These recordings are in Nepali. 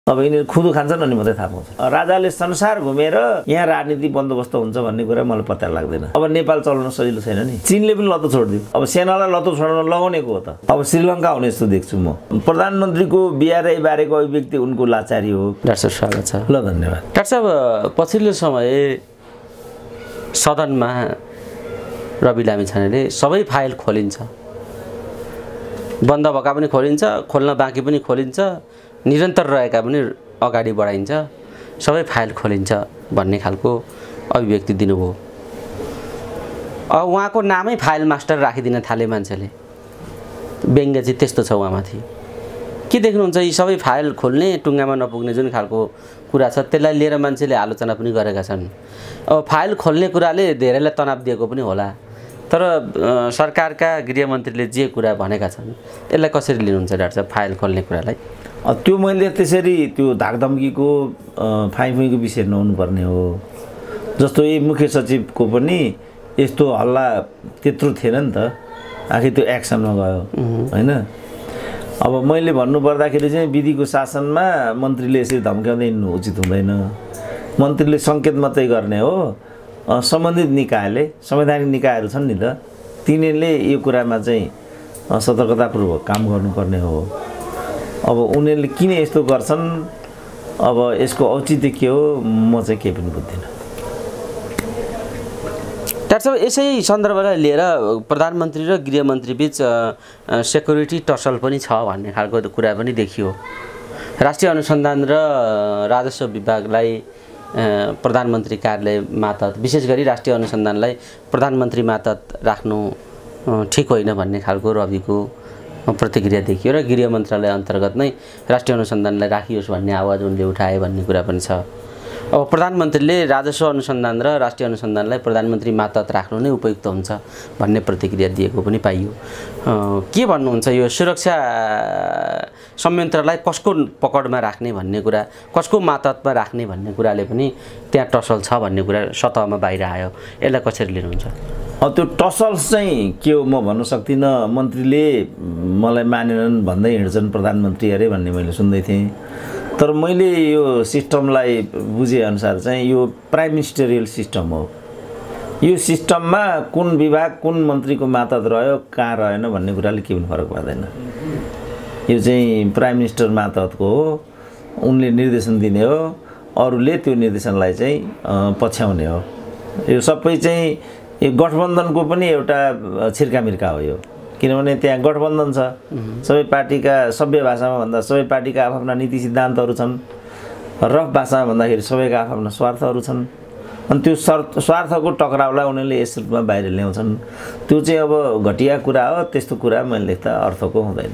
अब यिनीहरू खुदो खान्छन् अनि मात्रै थाहा पाउँछ। राजाले संसार घुमेर यहाँ राजनीति बन्दोबस्त हुन्छ भन्ने कुरा मलाई पत्ता लाग्दैन। अब नेपाल चलाउन सजिलो छैन नि, चीनले पनि लतो छोडिदियो, अब सेनालाई लतो छोड्न लगाउनेको हो त। अब श्रीलङ्का हुने जस्तो देख्छु म। प्रधानमन्त्रीको बिआरआई बारेको अभिव्यक्ति उनको लाचारी हो। डाक्टर स्वागत छ। ल धन्यवाद। डाक्टर साहब, पछिल्लो समय सदनमा रवि लामिछानेले सबै फाइल खोलिन्छ, बन्द भएका पनि खोलिन्छ, खोल्न बाँकी पनि खोलिन्छ, निरन्तर रहेका पनि अगाडि बढाइन्छ, सबै फाइल खोलिन्छ भन्ने खालको अभिव्यक्ति दिनुभयो। अब उहाँको नामै फाइल मास्टर राखिदिन थाले मान्छेले, व्यङ्ग्य चाहिँ त्यस्तो छ उहाँमाथि। के देख्नुहुन्छ, यी सबै फाइल खोल्ने टुङ्गामा नपुग्ने जुन खालको कुरा छ त्यसलाई लिएर मान्छेले आलोचना पनि गरेका छन्। अब फाइल खोल्ने कुराले धेरैलाई तनाव दिएको पनि होला, तर सरकारका गृहमन्त्रीले जे कुरा भनेका छन् यसलाई कसरी लिनुहुन्छ डाक्टर साहब, फाइल खोल्ने कुरालाई? त्यो मैले त्यसरी त्यो धाकधम्कीको फाइफुइको विषय नहुनुपर्ने हो। जस्तो यही मुख्य सचिवको पनि यस्तो हल्ला त्यत्रो थिएन नि त, आखिर त्यो एक्सनमा गयो होइन। अब मैले भन्नुपर्दाखेरि चाहिँ विधिको शासनमा मन्त्रीले यसरी धम्क्याउँदै हिँड्नु उचित हुँदैन। मन्त्रीले सङ्केत मात्रै गर्ने हो, सम्बन्धित निकायले, संवैधानिक निकायहरू छन् नि त, तिनीहरूले यो कुरामा चाहिँ सतर्कतापूर्वक काम गर्नुपर्ने हो। अब उनीहरूले किन यस्तो गर्छन्, अब यसको औचित्य के हो, म चाहिँ केही पनि बुझ्दिनँ। डाक्टर साहब, यसै सन्दर्भलाई लिएर प्रधानमन्त्री र गृहमन्त्री बिच सेक्युरिटी टसल पनि छ भन्ने खालको कुरा पनि देखियो। राष्ट्रिय अनुसन्धान र राजस्व विभागलाई प्रधानमन्त्री कार्यालय मातहत, विशेष गरी राष्ट्रिय अनुसन्धानलाई प्रधानमन्त्री मातहत राख्नु ठिक होइन भन्ने खालको रविको प्रतिक्रिया देखियो र गृह मन्त्रालय अन्तर्गत नै राष्ट्रिय अनुसन्धानलाई राखियोस् भन्ने आवाज उनले उठाए भन्ने कुरा पनि छ। अब प्रधानमन्त्रीले राजस्व अनुसन्धान र राष्ट्रिय अनुसन्धानलाई प्रधानमन्त्री मातहत राख्नु नै उपयुक्त हुन्छ भन्ने प्रतिक्रिया दिएको पनि पाइयो। के भन्नुहुन्छ, यो सुरक्षा संयन्त्रलाई कसको पकडमा राख्ने भन्ने कुरा, कसको मातहतमा राख्ने भन्ने कुराले पनि त्यहाँ टसल छ भन्ने कुरा सतहमा बाहिर आयो, यसलाई कसरी लिनुहुन्छ? त्यो टसल्स चाहिँ के हो म भन्न सक्दिनँ। मन्त्रीले मलाई मानेनन् भन्दै हिँड्छन् प्रधानमन्त्री अरे भन्ने मैले सुन्दै थिएँ, तर मैले यो सिस्टमलाई बुझेअनुसार चाहिँ यो प्राइम मिनिस्टरियल सिस्टम हो। यो सिस्टममा कुन विभाग कुन मन्त्रीको मातहत रह्यो कहाँ रहेन भन्ने कुराले केही पनि फरक पर्दैन। यो चाहिँ प्राइम मिनिस्टर मातहतको हो, उनले निर्देशन दिने हो, अरूले त्यो निर्देशनलाई चाहिँ पछ्याउने हो। यो सबै चाहिँ यो गठबन्धनको पनि एउटा छिर्कामिर्का हो यो, किनभने त्यहाँ गठबन्धन छ, सबै पार्टीका, सभ्य भाषामा भन्दा सबै पार्टीका आफ्ना नीति सिद्धान्तहरू छन्, रफ भाषामा भन्दाखेरि सबैका आफ्ना स्वार्थहरू छन्, अनि त्यो स्वार्थको टक्राउलाई उनीहरूले यस रूपमा बाहिर ल्याउँछन्। त्यो चाहिँ अब घटिया कुरा हो, त्यस्तो कुरा मैले लेख्दा अर्थको हुँदैन।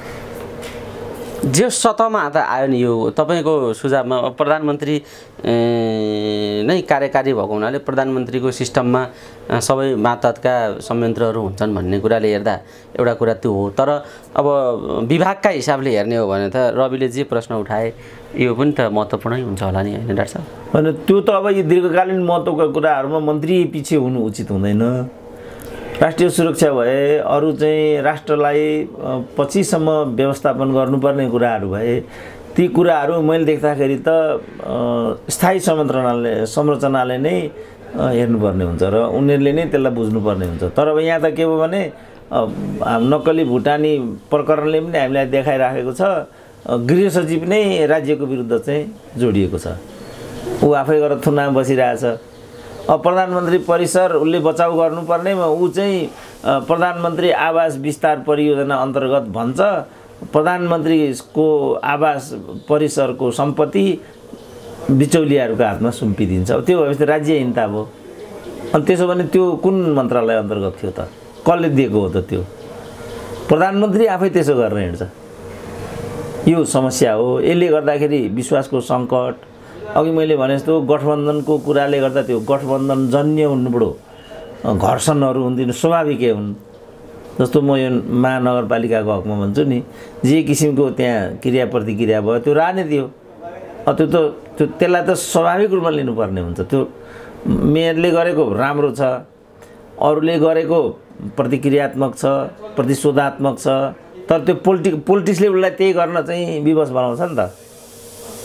जे सतहमा त आयो नि यो तपाईँको सुझावमा, प्रधानमन्त्री नै कार्यकारी भएको हुनाले प्रधानमन्त्रीको सिस्टममा सबै मातहतका संयन्त्रहरू हुन्छन् भन्ने कुराले हेर्दा एउटा कुरा त्यो हो, तर अब विभागका हिसाबले हेर्ने हो भने त रविले जे प्रश्न उठाए यो पनि त महत्त्वपूर्णै हुन्छ होला नि, होइन डाक्टर साहब? होइन, त्यो त अब यो दीर्घकालीन महत्त्वका कुराहरूमा मन्त्री पछि हुनु उचित हुँदैन। राष्ट्रिय सुरक्षा भए, अरू चाहिँ राष्ट्रलाई पछिसम्म व्यवस्थापन गर्नुपर्ने कुराहरू भए, ती कुराहरू मैले देख्दाखेरि त स्थायी संरचनाले नै हेर्नुपर्ने हुन्छ र उनीहरूले नै त्यसलाई बुझ्नुपर्ने हुन्छ। तर अब यहाँ त के भयो भने नक्कली भुटानी प्रकरणले पनि हामीलाई देखाइराखेको छ, गृह सचिव नै राज्यको विरुद्ध चाहिँ जोडिएको छ, ऊ आफै गरेर थुनामा बसिरहेछ। अब प्रधानमन्त्री परिसर उसले बचाउ गर्नुपर्नेमा ऊ चाहिँ प्रधानमन्त्री आवास विस्तार परियोजना अन्तर्गत भन्छ प्रधानमन्त्रीको आवास परिसरको सम्पत्ति बिचौलियाहरूको हातमा सुम्पिदिन्छ। त्यो भएपछि राज्यहीनता भयो। अनि त्यसो भने त्यो कुन मन्त्रालय अन्तर्गत थियो त, कसले दिएको हो त? त्यो प्रधानमन्त्री आफै त्यसो गरेर हिँड्छ। यो समस्या हो। यसले गर्दाखेरि विश्वासको सङ्कट, अघि मैले भने जस्तो गठबन्धनको कुराले गर्दा त्यो गठबन्धन जन्य हुनुपडो घर्षणहरू हुन्थेन, स्वाभाविकै हुन्। जस्तो म यो महानगरपालिकाको हकमा भन्छु नि, जे किसिमको त्यहाँ क्रिया प्रतिक्रिया भयो त्यो राजनीति हो। त्यसलाई त स्वाभाविक रूपमा लिनुपर्ने हुन्छ। त्यो मेयरले गरेको राम्रो छ, अरूले गरेको प्रतिक्रियात्मक छ, प्रतिशोधात्मक छ, तर त्यो पोलिटिक्सले उसलाई त्यही गर्न चाहिँ विवश बनाउँछ नि त।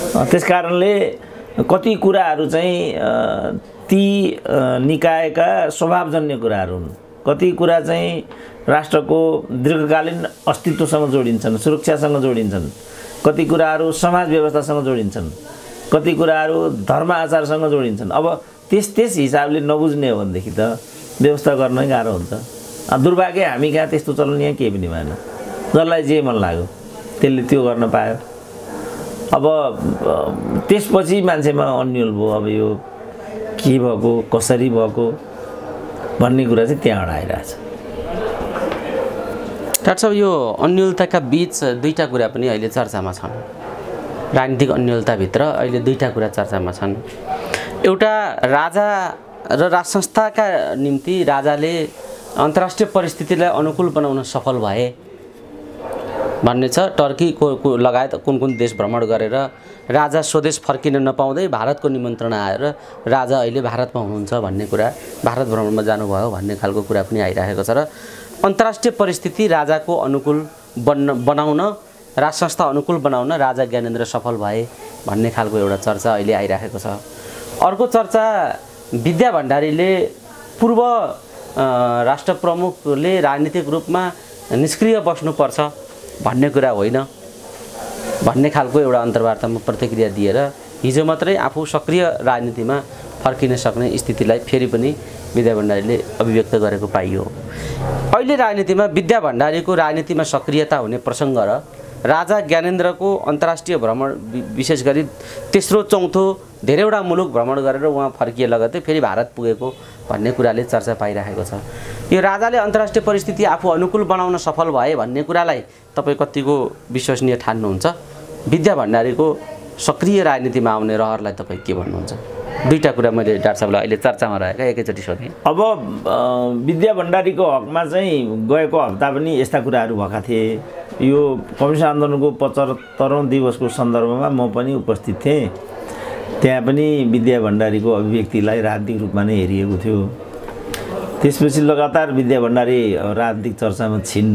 त्यस कारणले कति कुराहरू चाहिँ ती निकायका स्वभावजन्य कुराहरू हुन्, कति कुरा चाहिँ राष्ट्रको दीर्घकालीन अस्तित्वसँग जोडिन्छन्, सुरक्षासँग जोडिन्छन्, कति कुराहरू समाज व्यवस्थासँग जोडिन्छन्, कति कुराहरू धर्म आचारसँग जोडिन्छन्। अब त्यस हिसाबले नबुझ्ने हो भनेदेखि त व्यवस्था गर्नै गाह्रो हुन्छ। दुर्भाग्य हामी कहाँ त्यस्तो चलन यहाँ केही पनि भएन, जसलाई जे मन लाग्यो त्यसले त्यो गर्न पायो। अब त्यसपछि मान्छेमा अन्यल भयो, अब यो के भएको कसरी भएको भन्ने कुरा चाहिँ त्यहाँबाट आइरहेछ। डाक्टर साहब, यो अन्यलताका बीच दुईटा कुरा पनि अहिले चर्चामा छन्। राजनीतिक अन्यलताभित्र अहिले दुईटा कुरा चर्चामा छन्। एउटा, राजा र राज संस्थाका निम्ति राजाले अन्तर्राष्ट्रिय परिस्थितिलाई अनुकूल बनाउन सफल भए भन्ने छ। टर्की को लगायत कुन देश भ्रमण गरेर राजा स्वदेश फर्किन नपाउँदै भारतको निमन्त्रणा आएर राजा अहिले भारतमा हुनुहुन्छ भन्ने कुरा, भारत भ्रमणमा जानुभयो भन्ने खालको कुरा पनि आइरहेको छ। र अन्तर्राष्ट्रिय परिस्थिति राजाको अनुकूल बनाउन, राज संस्था अनुकूल बनाउन राजा ज्ञानेन्द्र सफल भए भन्ने खालको एउटा चर्चा अहिले आइरहेको छ। अर्को चर्चा, विद्या भण्डारीले पूर्व राष्ट्र प्रमुखले राजनीतिक रूपमा निष्क्रिय बस्नुपर्छ भन्ने कुरा होइन भन्ने खालको एउटा अन्तर्वार्तामा प्रतिक्रिया दिएर हिजो मात्रै आफू सक्रिय राजनीतिमा फर्किन सक्ने स्थितिलाई फेरि पनि विद्या भण्डारीले अभिव्यक्त गरेको पाइयो। अहिले राजनीतिमा विद्या भण्डारीको राजनीतिमा सक्रियता हुने प्रसङ्ग र राजा ज्ञानेन्द्रको अन्तर्राष्ट्रिय भ्रमण, विशेष गरी तेस्रो चौथो धेरैवटा मुलुक भ्रमण गरेर उहाँ फर्किए लगतै फेरि भारत पुगेको भन्ने कुराले चर्चा पाइरहेको छ। यो राजाले अन्तर्राष्ट्रिय परिस्थिति आफू अनुकूल बनाउन सफल भए भन्ने कुरालाई तपाईँ कतिको विश्वसनीय ठान्नुहुन्छ? विद्या भण्डारीको सक्रिय राजनीतिमा आउने रहरलाई तपाईँ के भन्नुहुन्छ? दुईटा कुरा मैले डाक्टर साहबलाई अहिले चर्चामा रहेका एकैचोटि सोधेँ। अब विद्या भण्डारीको हकमा चाहिँ गएको हप्ता पनि यस्ता कुराहरू भएका थिए। यो कम्युनिस्ट आन्दोलनको 75औं दिवसको सन्दर्भमा म पनि उपस्थित थिएँ। त्यहाँ पनि विद्या भण्डारीको अभिव्यक्तिलाई राजनीतिक रूपमा नै हेरिएको थियो। त्यसपछि लगातार विद्या भण्डारी राजनीतिक चर्चामा छिन्।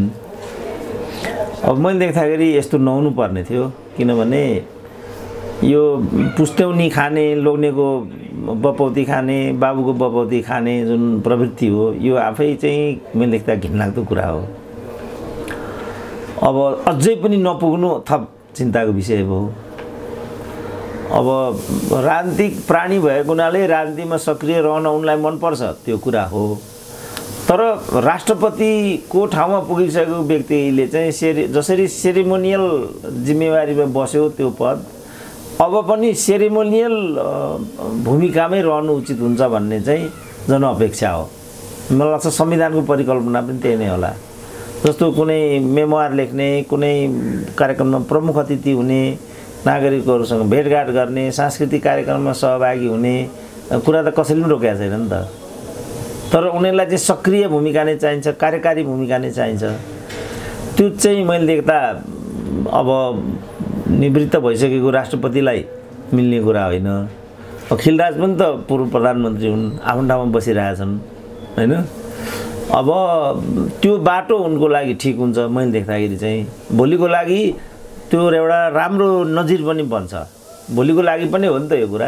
अब मैले देख्दाखेरि यस्तो नहुनु पर्ने थियो, किनभने यो पुस्तौनी खाने, लोग्नेको बपौती खाने, बाबुको बपौती खाने जुन प्रवृत्ति हो, यो आफै चाहिँ मैले देख्दा घिनलाग्दो कुरा हो। अब अझै पनि नपुग्नु थप चिन्ताको विषय भयो। अब राजनीतिक प्राणी भएको हुनाले राजनीतिमा सक्रिय रहन उनलाई मनपर्छ, त्यो कुरा हो। तर राष्ट्रपतिको ठाउँमा पुगिसकेको व्यक्तिले चाहिँ जसरी सेरेमोनियल जिम्मेवारीमा बस्यो त्यो पद, अब पनि सेरेमोनियल भूमिकामै रहनु उचित हुन्छ भन्ने चाहिँ जनअपेक्षा हो। मलाई लाग्छ संविधानको परिकल्पना पनि त्यही नै होला। जस्तो कुनै मेमोयर लेख्ने, कुनै कार्यक्रममा प्रमुख अतिथि हुने, नागरिकहरूसँग भेटघाट गर्ने, सांस्कृतिक कार्यक्रममा सहभागी हुने कुरा त कसैले पनि रोकेको छैन नि त। तर उनीहरूलाई चाहिँ सक्रिय भूमिका नै चाहिन्छ, कार्यकारी भूमिका नै चाहिन्छ। त्यो चाहिँ मैले देख्दा अब निवृत्त भइसकेको राष्ट्रपतिलाई मिल्ने कुरा होइन। खिलराज पनि त पूर्व प्रधानमन्त्री हुन्, आफ्नो ठाउँमा बसिरहेछन् होइन। अब त्यो बाटो उनको लागि ठिक हुन्छ मैले देख्दाखेरि चाहिँ। भोलिको लागि त्यो एउटा राम्रो नजिर पनि बन्छ, भोलिको लागि पनि हो नि त यो कुरा।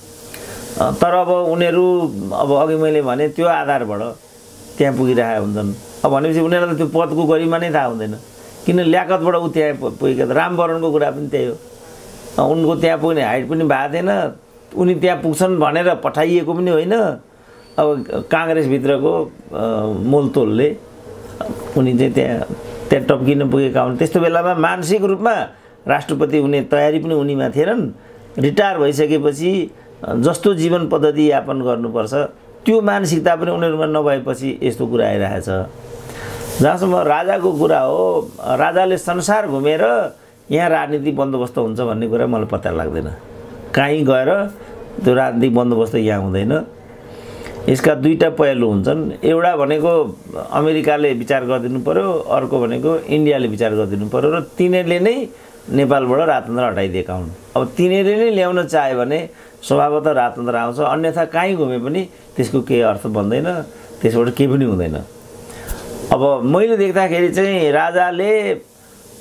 तर अब उनीहरू अब अघि मैले भने त्यो आधारबाट त्यहाँ पुगिरहेका हुन्छन्। अब भनेपछि उनीहरूलाई त्यो पदको गरिमा नै थाहा हुँदैन, किन ल्याकतबाट ऊ त्यहाँ पुगेको। रामवरणको कुरा पनि त्यही हो, उनको त्यहाँ पुग्ने हाइट पनि भएको थिएन, उनी त्यहाँ पुग्छन् भनेर पठाइएको पनि होइन। अब काङ्ग्रेसभित्रको मोलतोलले उनी चाहिँ त्यहाँ टप्किन पुगेका हुन्। त्यस्तो बेलामा मानसिक रूपमा राष्ट्रपति हुने तयारी पनि उनीमा थिएनन्। रिटायर भइसकेपछि जस्तो जीवन पद्धति यापन गर्नुपर्छ त्यो मानसिकता पनि उनीहरूमा नभएपछि यस्तो कुरा आइरहेछ। जहाँसम्म राजाको कुरा हो, राजाले संसार घुमेर यहाँ राजनीतिक बन्दोबस्त हुन्छ भन्ने कुरा मलाई पत्ता लाग्दैन। कहीँ गएर त्यो राजनीतिक बन्दोबस्त यहाँ हुँदैन। यसका दुईटा पहलु हुन्छन्। एउटा भनेको अमेरिकाले विचार गरिदिनु पर्यो, अर्को भनेको इन्डियाले विचार गरिदिनु पर्यो र तिनीहरूले नै नेपालबाट राजतन्त्र हटाइदिएका हुन्। अब तिनीहरूले नै ल्याउन चाह्यो भने स्वभावतः राजतन्त्र आउँछ, अन्यथा कहीँ घुमे पनि त्यसको केही अर्थ बन्दैन, त्यसबाट केही पनि हुँदैन। अब मैले देख्दाखेरि चाहिँ राजाले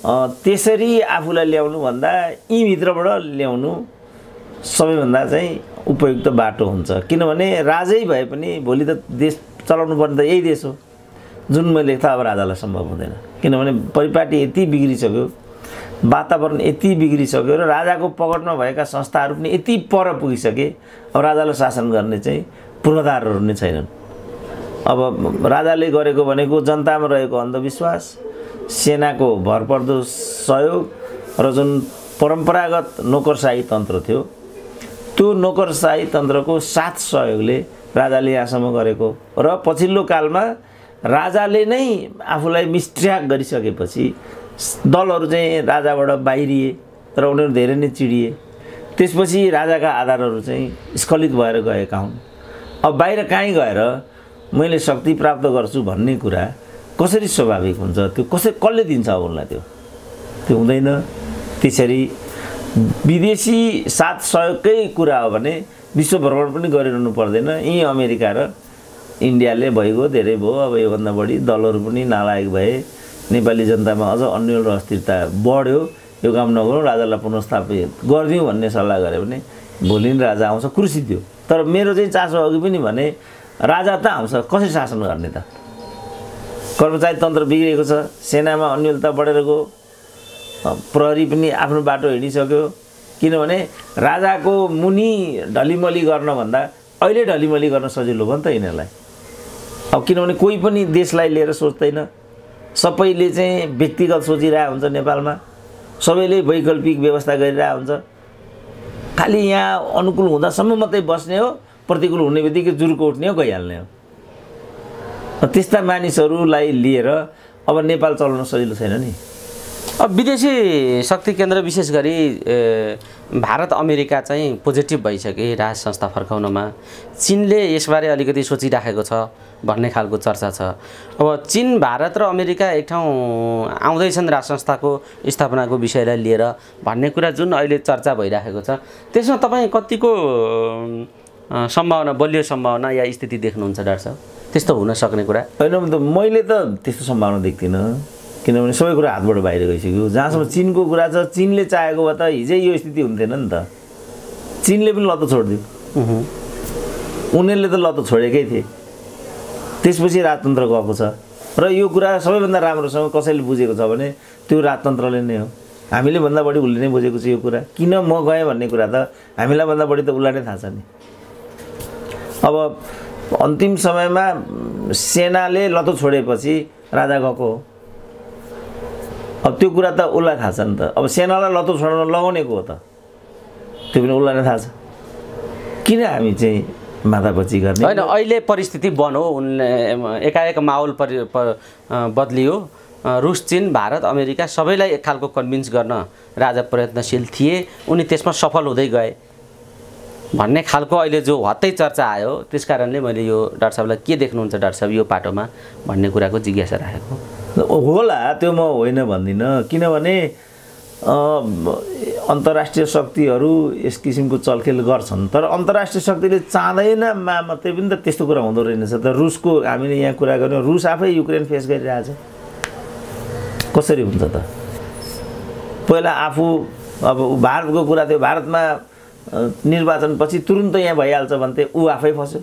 त्यसरी आफूलाई ल्याउनु भन्दा यीभित्रबाट ल्याउनु सबैभन्दा चाहिँ उपयुक्त बाटो हुन्छ। किनभने राजै भए पनि भोलि त देश चलाउनु पर्ने त यही देश हो। जुन मैले लेख्दा अब राजालाई सम्भव हुँदैन, किनभने परिपाटी यति बिग्रिसक्यो, वातावरण यति बिग्रिसक्यो र राजाको पकडमा भएका संस्थाहरू पनि यति पर पुगिसके, अब राजालाई शासन गर्ने चाहिँ पूर्वाधारहरू नै छैनन्। अब राजाले गरेको भनेको जनतामा रहेको अन्धविश्वास, सेनाको भरपर्दो सहयोग र जुन परम्परागत नोकरशाही तन्त्र थियो, त्यो नोकरशाही तन्त्रको साथ सहयोगले राजाले यहाँसम्म गरेको र पछिल्लो कालमा राजाले नै आफूलाई मिसट्र्याक गरिसकेपछि दलहरू चाहिँ राजाबाट बाहिरिए र उनीहरू धेरै नै चिडिए। त्यसपछि राजाका आधारहरू चाहिँ स्खलित भएर गएका हुन्। अब बाहिर कहीँ गएर मैले शक्ति प्राप्त गर्छु भन्ने कुरा कसरी स्वाभाविक हुन्छ? त्यो कसले दिन्छ अब उनलाई? त्यो हुँदैन। त्यसरी विदेशी साथ सहयोगकै कुरा हो भने विश्व भ्रमण पनि गरिरहनु पर्दैन। यी अमेरिका र इन्डियाले भइगयो, धेरै भयो। अब योभन्दा बढी दलहरू पनि नालायक भए, नेपाली जनतामा अझ अन्यल र अस्थिरता बढ्यो। यो काम नगरौँ, राजालाई पुनर्स्थापित गरिदिउँ भन्ने सल्लाह गऱ्यो भने भोलि नै राजा आउँछ, कुर्सी दियो। तर मेरो चाहिँ चासो अघि पनि भने राजा त आउँछ, कसरी शासन गर्ने त? कर्मचारी तन्त्र बिग्रेको छ, सेनामा अन्यलता बढेर गयो, प्रहरी पनि आफ्नो बाटो हिँडिसक्यो। किनभने राजाको मुनि ढलिमली गर्नभन्दा अहिले ढलिमली गर्न सजिलो भयो नि त यिनीहरूलाई। अब किनभने कोही पनि देशलाई लिएर सोच्दैन, सबैले चाहिँ व्यक्तिगत सोचिरहेको हुन्छ। नेपालमा सबैले वैकल्पिक व्यवस्था गरिरहेको हुन्छ। खालि यहाँ अनुकूल हुँदासम्म मात्रै बस्ने हो, प्रतिकूल हुने बित्तिकै जुर्को उठ्ने हो, गइहाल्ने हो। त्यस्ता मानिसहरूलाई लिएर अब नेपाल चलाउन सजिलो छैन नि। अब विदेशी शक्ति केन्द्र विशेष गरी भारत अमेरिका चाहिँ पोजिटिभ भइसके राज संस्था फर्काउनमा। चीनले यसबारे अलिकति सोचिराखेको छ भन्ने खालको चर्चा छ। अब चीन, भारत र अमेरिका एक ठाउँ आउँदैछन् राज संस्थाको स्थापनाको विषयलाई लिएर भन्ने कुरा जुन अहिले चर्चा भइराखेको छ, त्यसमा तपाईँ कतिको सम्भावना, बलियो सम्भावना या स्थिति देख्नुहुन्छ डाक्टर साहब? त्यस्तो हुन सक्ने कुरा होइन। मैले त त्यस्तो सम्भावना देख्दिनँ, किनभने सबै कुरा हातबाट बाहिर गइसक्यो। जहाँसम्म चिनको कुरा छ, चिनले चाहेको भए त हिजै यो स्थिति हुन्थेन नि त। चिनले पनि लत छोडिदियो, उनीहरूले त लत छोडेकै थिए। त्यसपछि राजतन्त्र गएको छ र यो कुरा सबैभन्दा राम्रोसँग कसैले बुझेको छ भने त्यो राजतन्त्रले नै हो। हामीले भन्दा बढी उसले नै बुझेको छ यो कुरा। किन म गएँ भन्ने कुरा त हामीलाई भन्दा बढी त उसलाई नै थाहा छ नि। अब अन्तिम समयमा सेनाले लतो छोडेपछि राजा गएको हो। अब त्यो कुरा त उसलाई थाहा छ नि त। अब सेनालाई लतो छोड्न लगाउनेको हो त, त्यो पनि उसलाई नै थाहा छ। किन हामी चाहिँ माथापछि गर्ने? होइन, अहिले परिस्थिति बन्यो, उनले एकाएक माहौल बदलियो। रुस, चीन, भारत, अमेरिका सबैलाई एक खालको कन्भिन्स गर्न राजा प्रयत्नशील थिए, उनी त्यसमा सफल हुँदै गए भन्ने खालको अहिले जो हत्तै चर्चा आयो। त्यस कारणले मैले यो डाक्टर साहबलाई के देख्नुहुन्छ डाक्टर साहब यो पाटोमा भन्ने कुराको जिज्ञासा राखेको होला। त्यो म होइन भन्दिनँ, किनभने अन्तर्राष्ट्रिय शक्तिहरू यस किसिमको चलखेल गर्छन्। तर अन्तर्राष्ट्रिय शक्तिले चाहँदैन मात्रै पनि त त्यस्तो कुरा हुँदो रहेनछ त। रुसको हामीले यहाँ कुरा गर्यौँ, रुस आफै युक्रेन फेस गरिरहेछ। कसरी हुन्छ त? पहिला आफू, अब भारतको कुरा थियो, भारतमा निर्वाचनपछि तुरुन्त यहाँ भइहाल्छ भन्थे, ऊ आफै फस्यो।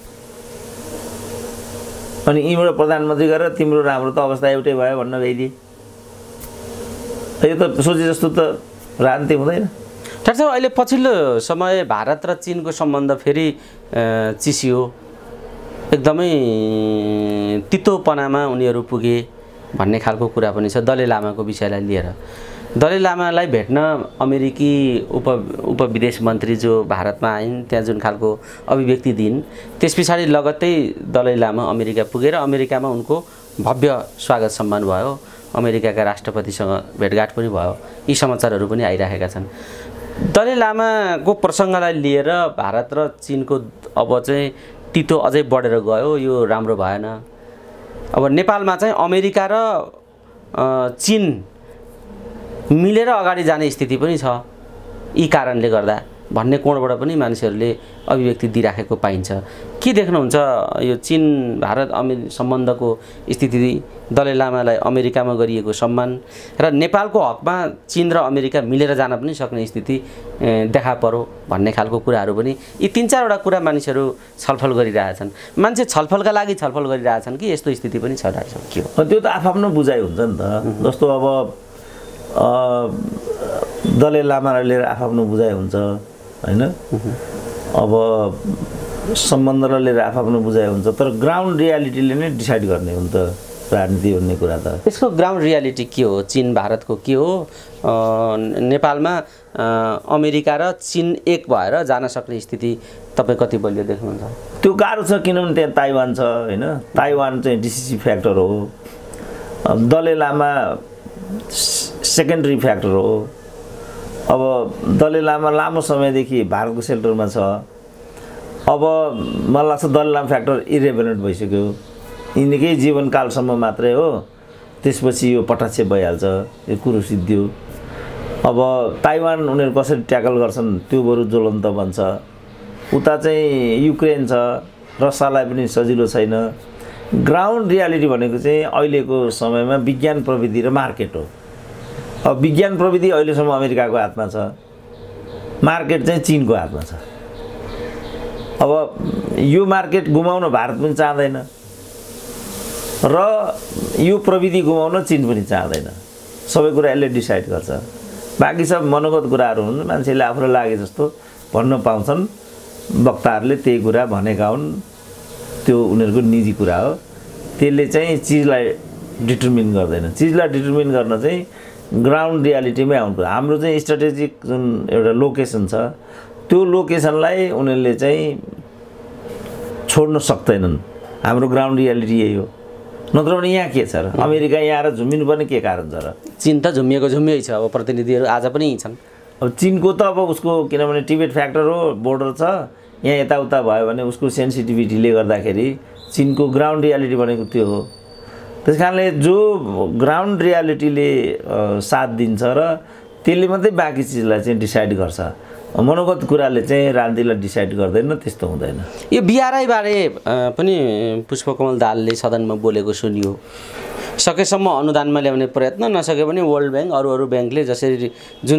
अनि यहीँबाट प्रधानमन्त्री गरेर तिम्रो राम्रो त अवस्था एउटै भयो भन्न गइदिए। यो त सोचे जस्तो त राजनीति हुँदैन। डाक्टर साहब, अहिले पछिल्लो समय भारत र चीनको सम्बन्ध फेरि चिसियो, एकदमै तितोपनामा उनीहरू पुगे भन्ने खालको कुरा पनि छ दलाई लामाको विषयलाई लिएर। दलाई लामालाई भेट्न अमेरिकी उप विदेश मन्त्री जो भारतमा आइन्, त्यहाँ जुन खालको अभिव्यक्ति दिइन्, त्यस पछाडि लगत्तै दलाई लामा अमेरिका पुगेर अमेरिकामा उनको भव्य स्वागत सम्मान भयो। अमेरिकाका राष्ट्रपतिसँग भेटघाट पनि भयो। यी समाचारहरू पनि आइरहेका छन्। दलाई लामाको प्रसङ्गलाई लिएर भारत र चीनको अब चाहिँ तितो अझै बढेर गयो, यो राम्रो भएन। अब नेपालमा चाहिँ अमेरिका र चीन मिलेर अगाडि जाने स्थिति पनि छ। यी कारणले गर्दा भन्ने कोणबाट पनि मानिसहरूले अभिव्यक्ति दिइराखेको पाइन्छ। के देख्नुहुन्छ यो चीन भारत सम्बन्धको स्थिति, दलाई लामालाई अमेरिकामा गरिएको सम्मान र नेपालको हकमा चीन र अमेरिका मिलेर जान पनि सक्ने स्थिति देखा पर्यो भन्ने खालको कुराहरू पनि यी 3-4 वटा कुरा मानिसहरू छलफल गरिरहेछन्। मान्छे छलफलका लागि छलफल गरिरहेछन् कि यस्तो स्थिति पनि छ डाक्टर साहब? के हो त्यो त आफ्नो बुझाइ हुन्छ नि त। जस्तो अब दलाई लामालाई लिएर आफ्नो बुझाइ हुन्छ हैन, अब सम्बन्धलाई लिएर आफ्नो बुझाइ हुन्छ, तर ग्राउन्ड रियालिटीले नै डिसाइड गर्ने हो नि त राजनीति भन्ने कुरा त। यसको ग्राउन्ड रियालिटी के हो? चीन भारतको के हो? नेपालमा अमेरिका र चीन एक भएर जान सक्ने स्थिति तपाईँ कति बलियो देख्नुहुन्छ? त्यो गाह्रो छ, किनभने त्यहाँ ताइवान छ हैन। ताइवान चाहिँ डिसिसिभ फ्याक्टर हो, दलाई लामा सेकेन्डरी फ्याक्टर हो। अब दलाई लामा लामो समयदेखि भारतको सेल्टरमा छ। अब मलाई लाग्छ दलाई लामा फ्याक्टर इरेलेभेन्ट भइसक्यो, यिनीकै जीवनकालसम्म मात्रै हो, त्यसपछि यो पटाक्षेप भइहाल्छ, यो कुरो सिद्धियो। अब ताइवान उनीहरू कसरी ट्याकल गर्छन् त्यो बरु ज्वलन्त बन्छ। उता चाहिँ युक्रेन छ, रसियालाई पनि सजिलो छैन। ग्राउन्ड रियालिटी भनेको चाहिँ अहिलेको समयमा विज्ञान प्रविधि र मार्केट हो। अब विज्ञान प्रविधि अहिलेसम्म अमेरिकाको हातमा छ, मार्केट चाहिँ चीनको हातमा छ। अब यो मार्केट गुमाउन भारत पनि चाहँदैन र यो प्रविधि गुमाउन चीन पनि चाहँदैन। सबै कुरा यसले डिसाइड गर्छ। बाँकी सब मनोगत कुराहरू हुन्, मान्छेले आफूलाई लागे जस्तो भन्न पाउँछन्, वक्ताहरूले त्यही कुरा भनेका हुन्, त्यो उनीहरूको निजी कुरा हो। त्यसले चाहिँ चिजलाई डिटर्मिन गर्दैन। चिजलाई डिटर्मिन गर्न चाहिँ ग्राउन्ड रियालिटीमै आउनु। हाम्रो चाहिँ स्ट्राटेजिक जुन एउटा लोकेसन छ, त्यो लोकेसनलाई उनीहरूले चाहिँ छोड्न सक्दैनन्। हाम्रो ग्राउन्ड रियालिटी यही हो। नत्र भने यहाँ के छ र? अमेरिका यहाँ र झुम्मिनु पर्ने के कारण छ र? चीन त झुम्मिएको झुम्मियै छ। अब प्रतिनिधिहरू आज पनि छन्। अब चिनको त अब उसको किनभने टिबेट फ्याक्टर हो, बोर्डर छ, यहाँ यताउता भयो भने उसको सेन्सिटिभिटीले गर्दाखेरि चीनको ग्राउन्ड रियालिटी भनेको त्यो हो। त्यस कारणले जो ग्राउन्ड रियालिटीले साथ दिन्छ र त्यसले मात्रै बाँकी चिजलाई चाहिँ डिसाइड गर्छ। मनोगत कुराले चाहिँ राजनीतिलाई डिसाइड गर्दैन, त्यस्तो हुँदैन। यो BRI बारे पनि पुष्पकमल दाहालले सदनमा बोलेको सुनियो। सकेसम्म अनुदानमा ल्याउने प्रयत्न, नसके पनि वर्ल्ड ब्याङ्क अरू ब्याङ्कले जसरी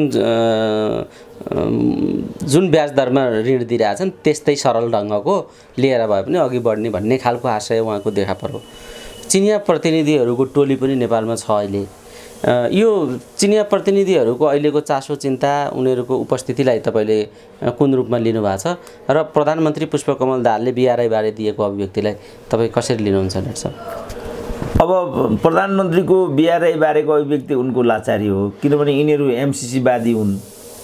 जुन ब्याज दरमा ऋण दिइरहेछन् त्यस्तै सरल ढङ्गको लिएर भए पनि अघि बढ्ने भन्ने खालको आशय उहाँको देखा पर्यो। चिनिया प्रतिनिधिहरूको टोली पनि नेपालमा छ अहिले। यो चिनिया प्रतिनिधिहरूको अहिलेको चासो चिन्ता, उनीहरूको उपस्थितिलाई तपाईँले कुन रूपमा लिनुभएको छ र प्रधानमन्त्री पुष्पकमल दाहालले BRI बारे दिएको अभिव्यक्तिलाई तपाईँ कसरी लिनुहुन्छ डाक्टर साहब? अब प्रधानमन्त्रीको BRI बारेको अभिव्यक्ति उनको लाचारी हो, किनभने यिनीहरू MCC वादी हुन्।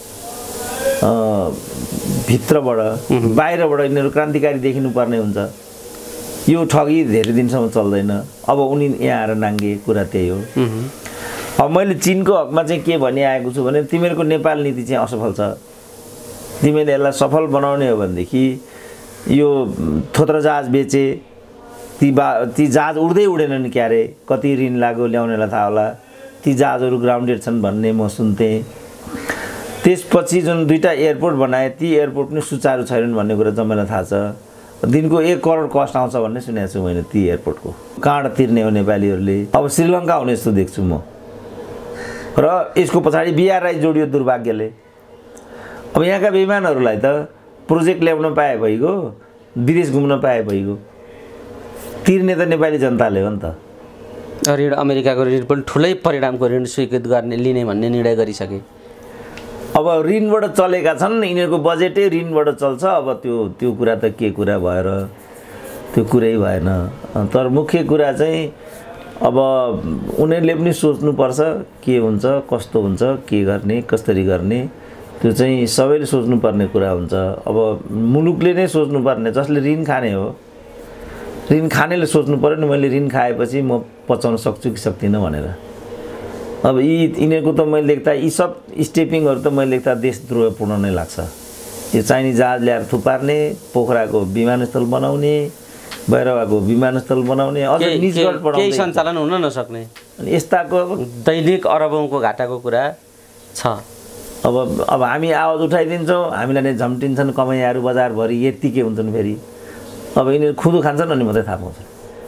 भित्रबाट बाहिरबाट यिनीहरू क्रान्तिकारी देखिनुपर्ने हुन्छ। यो ठगी धेरै दिनसम्म चल्दैन। अब उनी यहाँ आएर नाङ्गे कुरा त्यही हो। अब मैले चीनको हकमा चाहिँ के भनिआएको छु भने तिमीहरूको नेपाल नीति चाहिँ असफल छ। तिमीले यसलाई सफल बनाउने हो भनेदेखि यो थोत्रा जहाज बेचे, ती जहाज उड्दै उडेनन् क्यारे, कति ऋण लाग्यो ल्याउनेलाई थाहा होला। ती जहाजहरू ग्राउन्डेड छन् भन्ने म सुन्थेँ। त्यसपछि जुन 2टा एयरपोर्ट बनाए, ती एयरपोर्ट पनि सुचारू छैनन् भन्ने कुरा जम्मैलाई थाहा छ। दिनको 1 करोड कस्ट आउँछ भन्ने सुनेको छु मैले ती एयरपोर्टको। कहाँबाट तिर्ने हो नेपालीहरूले? अब श्रीलङ्का हुने जस्तो देख्छु म। र यसको पछाडि BRI जोडियो दुर्भाग्यले। अब यहाँका विमानहरूलाई त प्रोजेक्ट ल्याउन पाए भइगयो, विदेश घुम्न पाए भइगयो। तिर्ने त नेपाली जनताले हो नि त। ऋण अमेरिकाको ऋण पनि ठुलै परिणामको ऋण स्वीकृत गर्ने लिने भन्ने निर्णय गरिसके। अब ऋणबाट चलेका छन्, यिनीहरूको बजेटै ऋणबाट चल्छ। अब त्यो कुरा त के कुरा भएर त्यो कुरै भएन। तर मुख्य कुरा चाहिँ अब उनीहरूले पनि सोच्नुपर्छ के हुन्छ, कस्तो हुन्छ, के गर्ने, कसरी गर्ने, त्यो चाहिँ सबैले सोच्नुपर्ने कुरा हुन्छ। अब मुलुकले नै सोच्नुपर्ने, जसले ऋण खाने हो, ऋण खानेले सोच्नु पर्यो नि मैले ऋण खाएपछि म पचाउन सक्छु कि सक्दिनँ भनेर। अब यिनीहरूको त मैले लेख्दा यी सब स्टेपिङहरू त मैले लेख्दा देशद्रोहपूर्ण नै लाग्छ। यो चाइनिज जहाज ल्याएर थुपार्ने, पोखराको विमानस्थल बनाउने, भैरवाको विमानस्थल बनाउने, अझ निजगढ बढाउने, केही सञ्चालन हुन नसक्ने। अनि यस्ताको दैनिक अरबौँको घाटाको कुरा छ। अब हामी आवाज उठाइदिन्छौँ, हामीलाई नै झम्टिन्छन् कमैयाहरू बजारभरि यत्तिकै हुन्छन्। फेरि अब यिनीहरू खुदो खान्छन् अनि मात्रै थाहा पाउँछ।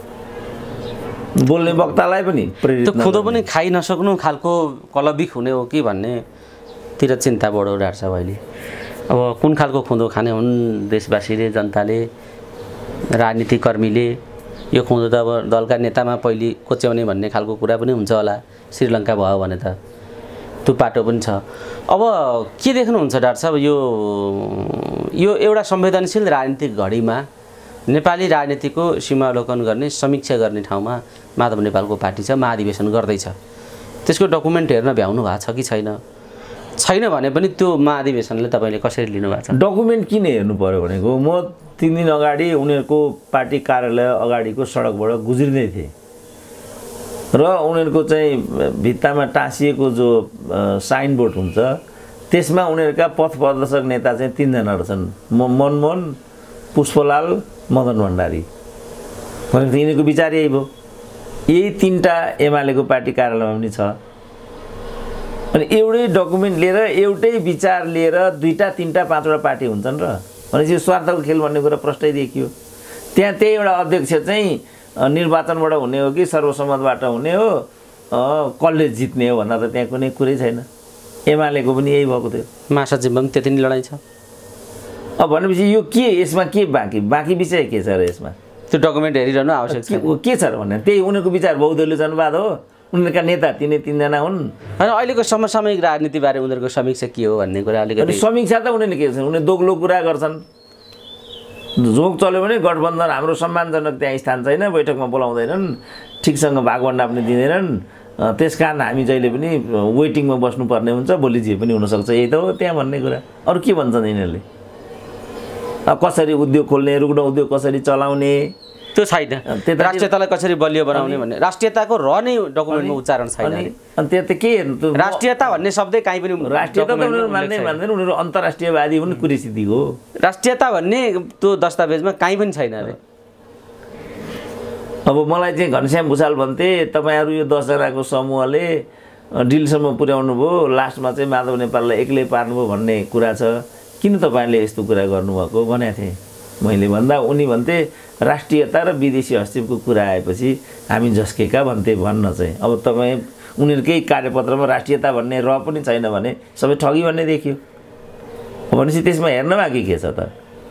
बोल्ने वक्तालाई पनि प्रेरित त्यो खुदो पनि खाइ नसक्नु खालको कलबिक हुने हो कि भन्नेतिर चिन्ता बढो डाक्टर साहब अहिले। अब कुन खालको खुदो खाने हुन् देशवासीले, जनताले, राजनीतिकर्मीले? यो खुदो त अब दलका नेतामा पहिले कोच्याउने भन्ने खालको कुरा पनि हुन्छ होला। श्रीलङ्का भयो भने त त्यो पाटो पनि छ। अब के देख्नुहुन्छ डाक्टर साहब यो एउटा संवेदनशील राजनीतिक घडीमा नेपाली राजनीतिको सीमावलोकन गर्ने, समीक्षा गर्ने ठाउँमा माधव नेपालको पार्टी छ, महाधिवेशन गर्दैछ। त्यसको डकुमेन्ट हेर्न भ्याउनु भएको छ कि छैन? छैन भने पनि त्यो महाधिवेशनले तपाईँले कसरी लिनुभएको छ? डकुमेन्ट किन हेर्नु पर्यो भनेको, म 3 दिन अगाडि उनीहरूको पार्टी कार्यालय अगाडिको सडकबाट गुज्रिँदै थिएँ र उनीहरूको चाहिँ भित्तामा टाँसिएको जो साइनबोर्ड हुन्छ त्यसमा उनीहरूका पथ प्रदर्शक नेता चाहिँ 3 जना रहेछन्। मनमोहन, पुष्पलाल, मदन भण्डारी। भनेको यिनीहरूको विचार यही भयो। यही 3टा एमालेको पार्टी कार्यालयमा पनि छ। अनि एउटै डकुमेन्ट लिएर, एउटै विचार लिएर 2टा 3टा 5वटा पार्टी हुन्छन् र भनेपछि स्वार्थको खेल भन्ने कुरा प्रष्टै देखियो। त्यहाँ त्यही एउटा अध्यक्ष चाहिँ निर्वाचनबाट हुने हो कि सर्वसम्मतबाट हुने हो, कसले जित्ने हो भन्दा त त्यहाँ कुनै कुरै छैन। एमालेको पनि यही भएको थियो। महासचिवमा पनि त्यति नै लडाइँ छ। अब भनेपछि यो के, यसमा के बाँकी विषय के छ र यसमा? त्यो डकुमेन्ट हेरिरहनु आवश्यक छ। के छ र भने त्यही उनीहरूको विचार बहुदलीय जनवाद हो। उनीहरूका नेता 3 जना हुन्। होइन, अहिलेको समसामयिक राजनीतिबारे उनीहरूको समीक्षा के हो भन्ने कुरा अलिकति। समीक्षा त उनीहरूले के गर्छन्, उनीहरूले दोग्लो कुरा गर्छन्। जोग चल्यो भने गठबन्धन हाम्रो सम्मानजनक त्यहाँ स्थान छैन, बैठकमा बोलाउँदैनन्, ठिकसँग भागभन्डा पनि दिँदैनन्, त्यस कारण हामी जहिले पनि वेटिङमा बस्नुपर्ने हुन्छ, भोलि जे पनि हुनसक्छ, यही त हो त्यहाँ भन्ने कुरा। अरू के भन्छन् यिनीहरूले? अब कसरी उद्योग खोल्ने, रुग्ण उद्योग कसरी चलाउने, त्यो छैन। राष्ट्रियतालाई कसरी बलियो बनाउने भन्ने राष्ट्रियताको नै डकुमेन्टमा उच्चारण छैन। अनि त्यो त के राष्ट्रियता भन्ने शब्दै कहीँ पनि राष्ट्रियता त उनीहरू मान्दैन, उनीहरू अन्तर्राष्ट्रियवादी हुन्, कुरीस्थिति हो। राष्ट्रियता भन्ने त्यो दस्तावेजमा कहीँ पनि छैन अरे। अब मलाई चाहिँ घनश्याम भुषाल भन्थे, तपाईँहरू यो 10 जनाको समूहले डिलसम्म पुर्याउनु भयो, लास्टमा चाहिँ माधव नेपाललाई एक्लै पार्नुभयो भन्ने कुरा छ, किन तपाईँले यस्तो कुरा गर्नुभएको भनेको थिएँ मैले भन्दा उनी भन्थे राष्ट्रियता र विदेशी हस्तक्षेपको कुरा आएपछि हामी झस्केका भन्थे। भन्न चाहिँ अब तपाईँ उनीहरूकै कार्यपत्रमा राष्ट्रियता भन्ने र पनि छैन भने सबै ठगी भन्ने देखियो। भनेपछि त्यसमा हेर्न बाँकी के छ त?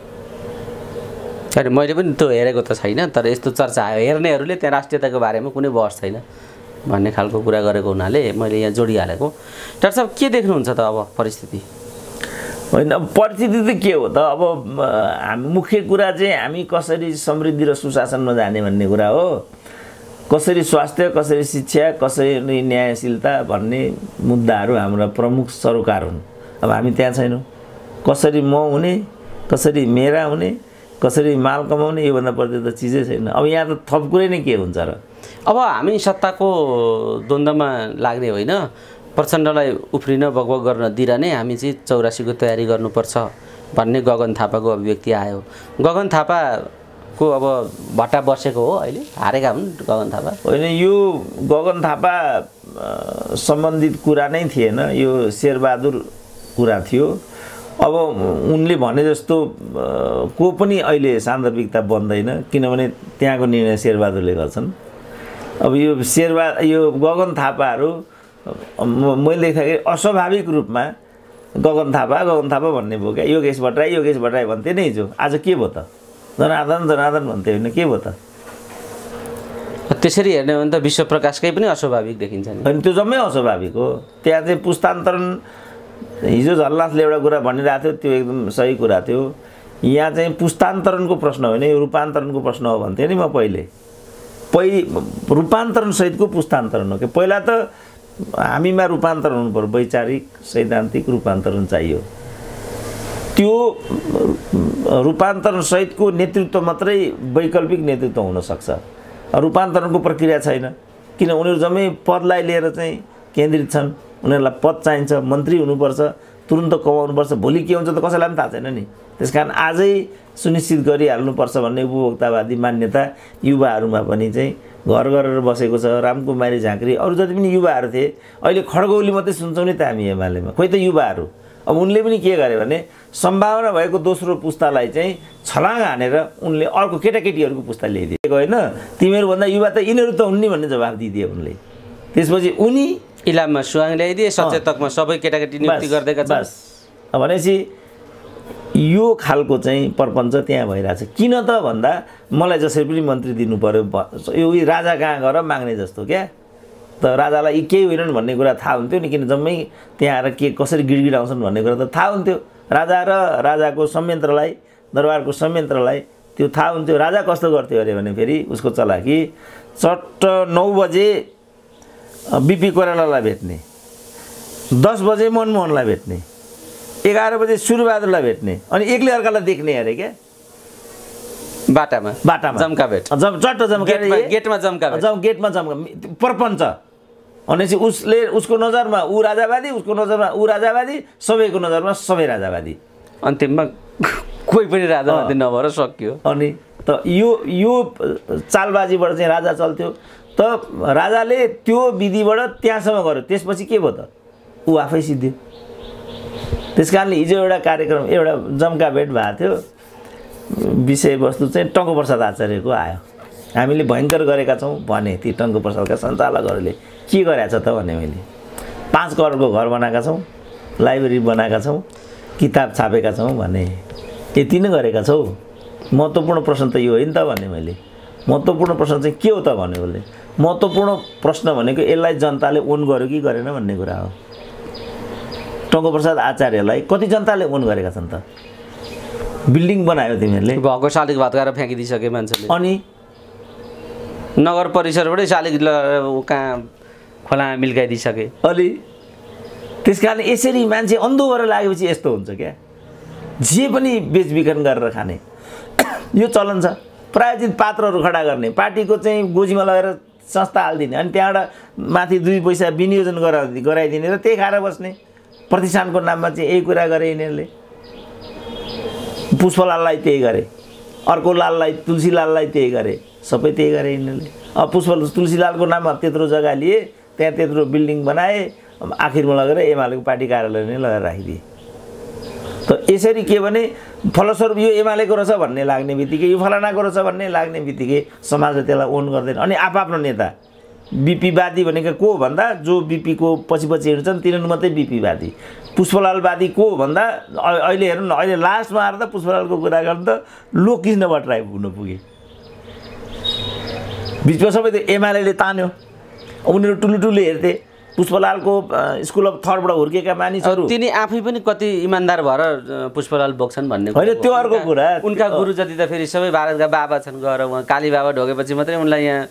अरे मैले पनि त्यो हेरेको त छैन, तर यस्तो चर्चा आयो, हेर्नेहरूले त्यहाँ राष्ट्रियताको बारेमा कुनै बहस छैन भन्ने खालको कुरा गरेको हुनाले मैले यहाँ जोडिहालेको। डाक्टर साहब के देख्नुहुन्छ त अब परिस्थिति? होइन, परिस्थिति त के हो त? अब मुख्य कुरा चाहिँ हामी कसरी समृद्धि र सुशासनमा जाने भन्ने कुरा हो। कसरी स्वास्थ्य, कसरी शिक्षा, कसरी न्यायशीलता भन्ने मुद्दाहरू हाम्रा प्रमुख सरोकार हुन्। अब हामी त्यहाँ छैनौँ। कसरी म हुने, कसरी मेरा हुने, कसरी माल कमाउने, योभन्दा बढी त चिजै छैन। अब यहाँ त थप कुरै नै के हुन्छ र? अब हामी सत्ताको द्वन्द्वमा लाग्ने होइन, प्रचण्डलाई उफ्रिन बगबग गर्न दिइरहने, हामी चाहिँ 84 को तयारी गर्नुपर्छ भन्ने गगन थापाको अभिव्यक्ति आयो। गगन थापाको अब भट्टा बसेको हो, अहिले हारेका हुन् गगन थापा। होइन, यो गगन थापा सम्बन्धित कुरा नै थिएन, यो शेरबहादुर कुरा थियो। अब उनले भने जस्तो को पनि अहिले सान्दर्भिकता बन्दैन, किनभने त्यहाँको निर्णय शेरबहादुरले गर्छन्। अब यो गगन थापाहरू मैले देख्दाखेरि अस्वाभाविक रूपमा गगन थापा भन्ने भयो क्या। योगेश भट्टराई भन्थे नै जो, आज के भयो त? जनार्दन भन्थे होइन, के भयो त? त्यसरी हेर्ने हो भने त विश्व प्रकाशकै पनि अस्वाभाविक देखिन्छ नि। अनि त्यो जम्मै अस्वाभाविक हो। त्यहाँ चाहिँ पुस्तान्तरण, हिजो झलनाथले एउटा कुरा भनिरहेको थियो, त्यो एकदम सही कुरा थियो। यहाँ चाहिँ पुस्तान्तरणको प्रश्न होइन, यो रूपान्तरणको प्रश्न हो भन्थेँ नि म पहिले। रूपान्तरण सहितको पुस्तान्तरण हो कि पहिला त हामीमा रूपान्तरण हुनु पर्यो, वैचारिक सैद्धान्तिक रूपान्तरण चाहियो। त्यो रूपान्तरण सहितको नेतृत्व मात्रै वैकल्पिक नेतृत्व हुन सक्छ। रूपान्तरणको प्रक्रिया छैन, किन उनीहरू जम्मै पदलाई लिएर चाहिँ केन्द्रित छन्। उनीहरूलाई पद चाहिन्छ, मन्त्री हुनुपर्छ, तुरुन्त कमाउनुपर्छ, भोलि के हुन्छ त कसैलाई पनि थाहा छैन नि। त्यसकारण आजै सुनिश्चित गरिहाल्नुपर्छ भन्ने उपभोक्तावादी मान्यता युवाहरूमा पनि चाहिँ घर गरेर बसेको छ, रामकुमारी झाँक्री, अरू जति पनि युवाहरू थिए। अहिले खड्गौली मात्रै सुन्छौँ नि त हामी एमालेमा, खोइ त युवाहरू। अब उनले पनि के गरे भने सम्भावना भएको दोस्रो पुस्तालाई चाहिँ छलाङ हानेर उनले अर्को केटाकेटीहरूको पुस्ता ल्याइदिएको होइन, तिमीहरूभन्दा युवा त यिनीहरू त हुन् नि भन्ने जवाफ दिइदिए उनले। त्यसपछि उनी इलाममा सुवाङ ल्याइदिए, सचेतकमा सबै केटाकेटी नियुक्ति गरिदिएका छन्। भनेपछि यो खालको चाहिँ प्रपञ्च त्यहाँ भइरहेछ। किन त भन्दा मलाई जसरी पनि मन्त्री दिनु पर्यो, यो राजा कहाँ गएर माग्ने जस्तो क्या। त राजालाई यी केही होइनन् भन्ने कुरा थाहा हुन्थ्यो नि, किन जम्मै त्यहाँ आएर के कसरी गिडगिडाउँछन् भन्ने कुरा त थाहा हुन्थ्यो। राजा र राजाको संयन्त्रलाई, दरबारको संयन्त्रलाई त्यो थाहा हुन्थ्यो। राजा कस्तो गर्थ्यो अरे भने फेरि उसको चलाकी चट्ट 9 बजे बिपी कोइरालालाई भेट्ने, 10 बजे मनमोहनलाई भेट्ने, 11 बजे सूर्यबहादुरलाई भेट्ने, अनि एकले अर्कालाई देख्ने अरे क्या बाटामा जम्का भेट, चट्ट जम्का, गेटमा जम्का भेट, गेटमा जम्का प्रपञ्च। भनेपछि उसको नजरमा ऊ राजावादी, उसको नजरमा ऊ राजावादी, सबैको नजरमा सबै राजावादी। अन्तिममा कोही पनि राजावादी नभएर सकियो। अनि त यो चालबाजीबाट चाहिँ राजा चल्थ्यो। त राजाले त्यो विधिबाट त्यहाँसम्म गर्यो, त्यसपछि के भयो त ऊ आफै सिद्धियो। त्यस कारणले हिजो एउटा कार्यक्रम, एउटा जम्का भेट भएको थियो, विषयवस्तु चाहिँ टङ्कप्रसाद आचार्यको आयो। हामीले भयङ्कर गरेका छौँ भने ती टङ्कप्रसादका सञ्चालकहरूले के गरेछ त भने मैले 5 करोडको घर बनाएका छौँ, लाइब्रेरी बनाएका छौँ, किताब छापेका छौँ भने यति नै गरेका छौ। महत्त्वपूर्ण प्रश्न त यो हो नि त भने मैले। महत्त्वपूर्ण प्रश्न चाहिँ के हो त भने उसले, महत्त्वपूर्ण प्रश्न भनेको यसलाई जनताले ओन गर्यो कि गरेन भन्ने कुरा हो। टङ्कप्रसाद आचार्यलाई कति जनताले ओन गरेका छन् त? बिल्डिङ बनायो तिमीहरूले, भएको शालिग भात गाएर फ्याँकिदिइसके मान्छेले, अनि नगर परिसरबाटै शालिग कहाँ खोलामा मिल्काइदिइसके। अलि त्यस कारणले यसरी मान्छे अन्धो भएर लागेपछि यस्तो हुन्छ क्या। जे पनि बेचबिखन गरेर खाने यो चलन छ। प्रायोजित पात्रहरू खडा गर्ने, पार्टीको चाहिँ गोजीमा लगेर संस्था हालिदिने, अनि त्यहाँबाट माथि 2 पैसा विनियोजन गराइदिने र त्यही खाएर बस्ने। प्रतिष्ठानको नाममा चाहिँ यही कुरा गरे यिनीहरूले। पुष्पलाललाई त्यही गरे, अर्को लाललाई, तुलसीलाललाई त्यही गरे, सबै त्यही गरे यिनीहरूले। अब तुलसीलालको नाममा त्यत्रो जग्गा लिए, त्यहाँ त्यत्रो बिल्डिङ बनाए, आखिरमा लगेर एमालेको पार्टी कार्यालय नै लगाएर राखिदिए। त यसरी के भने फलस्वरूप यो एमालेको रहेछ भन्ने लाग्ने बित्तिकै, यो फलानाको रहेछ भन्ने लाग्ने बित्तिकै समाजले त्यसलाई ओन गर्दैन। अनि आफ्नो नेता बिपीवादी भनेको को भन्दा जो बिपीको पछि हिँड्छन् तिनीहरू मात्रै बिपीवादी। पुष्पलालवादी को भन्दा अहिले हेर्नु न, अहिले लास्टमा आएर त पुष्पलालको कुरा गर्नु त लोककृष्ण भट्टराई पुग्न पुगे। बिचमा सबै त्यो एमाले तान्यो। उनीहरू टुलुटुले हेर्थे। पुष्पलालको स्कुल अफ थटबाट हुर्केका मानिसहरू, तिनी आफै पनि कति इमान्दार भएर पुष्पलाल बोक्छन् भन्ने होइन, त्यो अर्को कुरा। उनका गुरु जति त फेरि सबै भारतका बाबा छन्, गएर उहाँ काली बाबा ढोकेपछि मात्रै उनलाई यहाँ।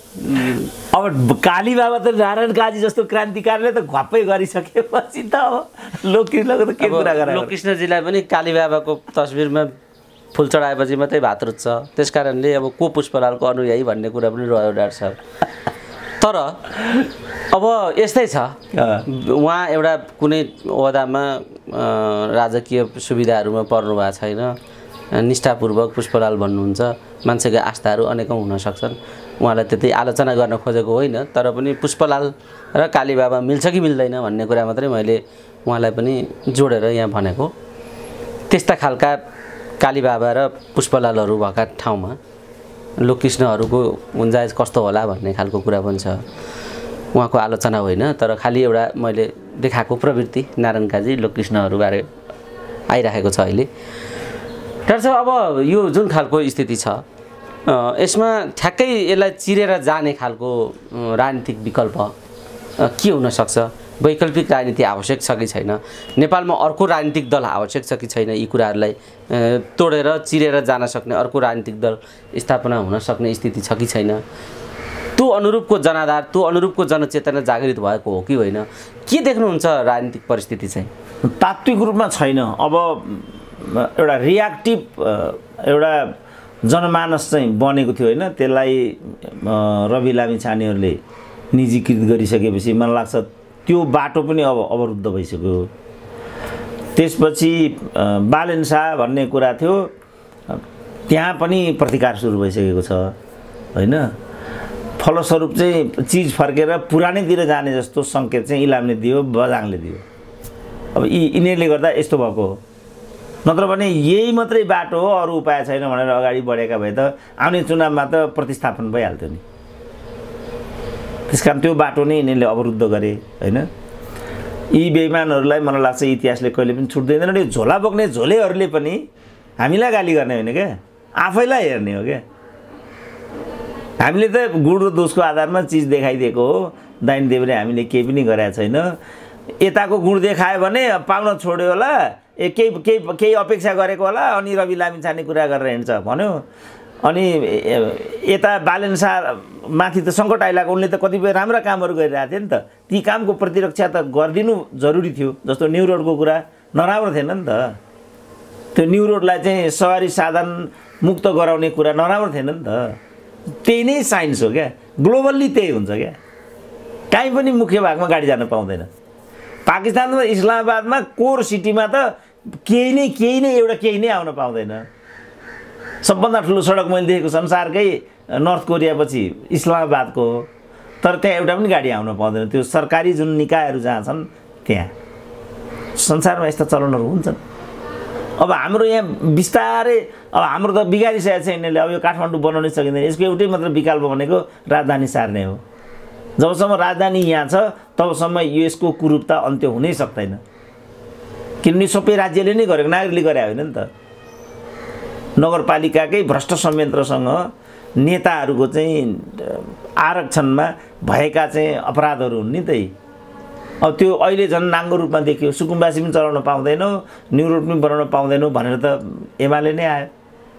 अब काली बाबा त नारायण काजी जस्तो क्रान्तिकारीले त घप्पै गरिसकेपछि त अब लोककृष्णको त के कुरा गरे। लोककृष्णजीलाई पनि काली बाबाको तस्बिरमा फुल चढाएपछि मात्रै भात रुच्छ। त्यस कारणले अब को पुष्पलालको अनुयायी भन्ने कुरा पनि रह्यो डाक्टर साहब। तर अब यस्तै छ, उहाँ एउटा कुनै ओहदामा राजकीय सुविधाहरूमा पर्नु भएको छैन, निष्ठापूर्वक पुष्पलाल भन्नुहुन्छ, मान्छेको आस्थाहरू अनेकौँ हुन सक्छन्। उहाँलाई त्यति आलोचना गर्न खोजेको होइन, तर पनि पुष्पलाल र काली बाबा मिल्छ कि मिल्दैन भन्ने कुरा मात्रै मैले उहाँलाई पनि जोडेर यहाँ भनेको। त्यस्ता खालका काली बाबा र पुष्पलालहरू भएका ठाउँमा लोककृष्णहरूको गुन्जाइस कस्तो होला भन्ने खालको कुरा पनि छ। उहाँको आलोचना होइन, तर खालि एउटा मैले देखाएको प्रवृत्ति नारायण काजी लोककृष्णहरूबारे आइरहेको छ अहिले। डाक्टर साहब, अब यो जुन खालको स्थिति छ, यसमा ठ्याक्कै यसलाई चिरेर जाने खालको राजनीतिक विकल्प के हुनसक्छ? वैकल्पिक राजनीति आवश्यक छ कि छैन? नेपालमा अर्को राजनीतिक दल आवश्यक छ कि छैन? यी कुराहरूलाई तोडेर चिरेर जान सक्ने अर्को राजनीतिक दल स्थापना हुन सक्ने स्थिति छ कि छैन? त्यो अनुरूपको जनाधार, त्यो अनुरूपको जनचेतना जागृत भएको हो कि होइन? के देख्नुहुन्छ राजनीतिक परिस्थिति चाहिँ? तात्विक रूपमा छैन। अब एउटा रियाक्टिभ एउटा जनमानस चाहिँ बनेको थियो होइन, त्यसलाई रवि लामिछानेहरूले निजीकृत गरिसकेपछि मलाई लाग्छ त्यो बाटो पनि अब अवरुद्ध भइसक्यो। त्यसपछि बालेन शाह भन्ने कुरा थियो, त्यहाँ पनि प्रतिकार सुरु भइसकेको छ होइन। फलस्वरूप चाहिँ चिज फर्केर पुरानैतिर जाने जस्तो सङ्केत चाहिँ इलामले दियो, बझाङले दियो। अब यिनीहरूले गर्दा यस्तो भएको हो। नत्र भने यही मात्रै बाटो हो, अरू उपाय छैन भनेर अगाडि बढेका भए त आउने चुनावमा त प्रतिस्थापन भइहाल्थ्यो नि। त्यस कारण त्यो बाटो नै यिनीहरूले अवरुद्ध गरे होइन। यी बेइमानहरूलाई मलाई लाग्छ इतिहासले कहिले पनि छुट्दैन। र झोला बोक्ने झोलेहरूले पनि हामीलाई गाली गर्ने होइन क्या, आफैलाई हेर्ने हो क्या। हामीले त गुड र दोषको आधारमा चिज देखाइदिएको हो, दाइन देवले हामीले केही पनि गरेका छैन। यताको गुण देखायो भने पाउन छोड्यो होला, केही अपेक्षा गरेको होला, अनि रवि लामिछाने कुरा गरेर हिँड्छ भन्यो। अनि यता बालेन शाह माथि त सङ्कट आइलाको, उनले त कतिपय राम्रा कामहरू गरिरहेको थियो नि त। ती कामको प्रतिरक्षा त गरिदिनु जरुरी थियो। जस्तो न्यु रोडको कुरा नराम्रो थिएन नि त। त्यो न्यु रोडलाई चाहिँ सवारी साधन मुक्त गराउने कुरा नराम्रो थिएन नि त। त्यही नै साइन्स हो क्या, ग्लोबल्ली त्यही हुन्छ क्या। काहीँ पनि मुख्य भागमा गाडी जान पाउँदैन। पाकिस्तानमा इस्लामाबादमा कोर सिटीमा त केही नै एउटा केही नै आउन पाउँदैन। सबभन्दा ठुलो सडक मैले देखेको संसारकै नर्थ कोरिया पछि इस्लामाबादको हो, तर त्यहाँ एउटा पनि गाडी आउन पाउँदैन। त्यो सरकारी जुन निकायहरू जहाँ छन् त्यहाँ। संसारमा यस्ता चलनहरू हुन्छन्। अब हाम्रो यहाँ बिस्तारै अब हाम्रो त बिगारिसकेको छ यिनीहरूले। अब यो काठमाडौँ बनाउनै सकिँदैन। यसको एउटै मात्र विकल्प भनेको राजधानी सार्ने हो। जबसम्म राजधानी यहाँ छ तबसम्म यसको कुरूपता अन्त्य हुनै सक्दैन। किनभने सबै राज्यले नै गरेको, नागरिकले गरे होइन नि त। नगरपालिकाकै भ्रष्ट संयन्त्रसँग नेताहरूको चाहिँ आरक्षणमा भएका चाहिँ अपराधहरू हुन् नि त्यही। अब त्यो अहिले झन् नाङ्गो रूपमा देखियो। सुकुम्बासी पनि चलाउन पाउँदैनौ, न्यु रोड पनि बनाउन पाउँदैनौ भनेर त एमाले नै आयो।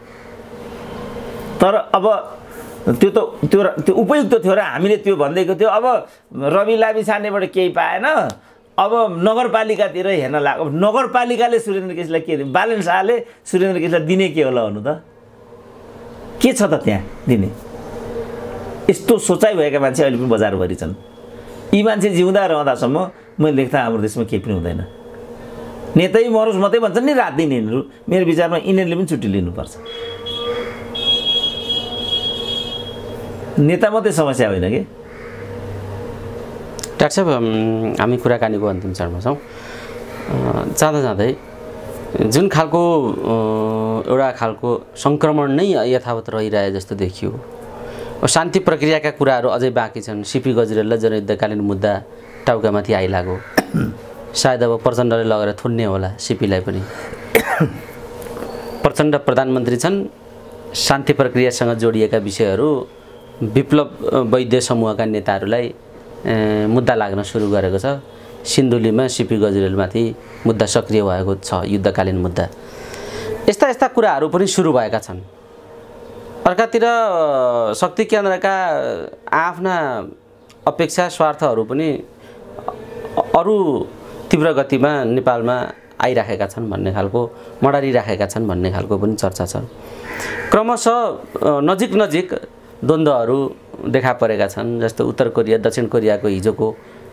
तर अब त्यो उपयुक्त थियो र हामीले त्यो भन्दैको थियो। अब रवि लामिछानेबाट केही पाएन, अब नगरपालिकातिर हेर्न लाग्यो। नगरपालिकाले सुरेन्द्र केसीलाई के दिने? बालेन शाहले सुरेन्द्र केसीलाई दिने के होला भन्नु त? के छ त त्यहाँ दिने? यस्तो सोचाइ भएका मान्छे अहिले पनि बजारभरि छन्। यी मान्छे जिउँदा रहँदासम्म मैले देख्दा हाम्रो देशमा केही पनि हुँदैन। नेतै मरोस् मात्रै भन्छन् नि रात दिन यिनीहरू। मेरो विचारमा यिनीहरूले पनि छुट्टी लिनुपर्छ। नेता मात्रै समस्या होइन कि। डाक्टर साहब, हामी कुराकानीको अन्तिम चरणमा छौँ। जाँदै जुन खालको एउटा खालको सङ्क्रमण नै यथावत रहिरहे जस्तो देखियो। शान्ति प्रक्रियाका कुराहरू अझै बाँकी छन्। सीपी गजरेललाई जनयुद्धकालीन मुद्दा टाउकामाथि आइलाग्यो। सायद अब प्रचण्डले लगेर थुन्ने होला सीपीलाई पनि। प्रचण्ड प्रधानमन्त्री छन्। शान्ति प्रक्रियासँग जोडिएका विषयहरू विप्लव वैद्य समूहका नेताहरूलाई मुद्दा लाग्न सुरु गरेको छ। सिन्धुलीमा सीपी गजरेलमाथि मुद्दा सक्रिय भएको छ, युद्धकालीन मुद्दा। यस्ता कुराहरू पनि सुरु भएका छन्। अर्कातिर शक्ति केन्द्रका आफ्ना अपेक्षा स्वार्थहरू पनि अरू तीव्र गतिमा नेपालमा आइराखेका छन् भन्ने खालको, मडारिराखेका छन् भन्ने खालको पनि चर्चा छ। क्रमशः नजिक द्वन्द्वहरू देखा परेका छन्। जस्तो उत्तर कोरिया दक्षिण कोरियाको हिजोको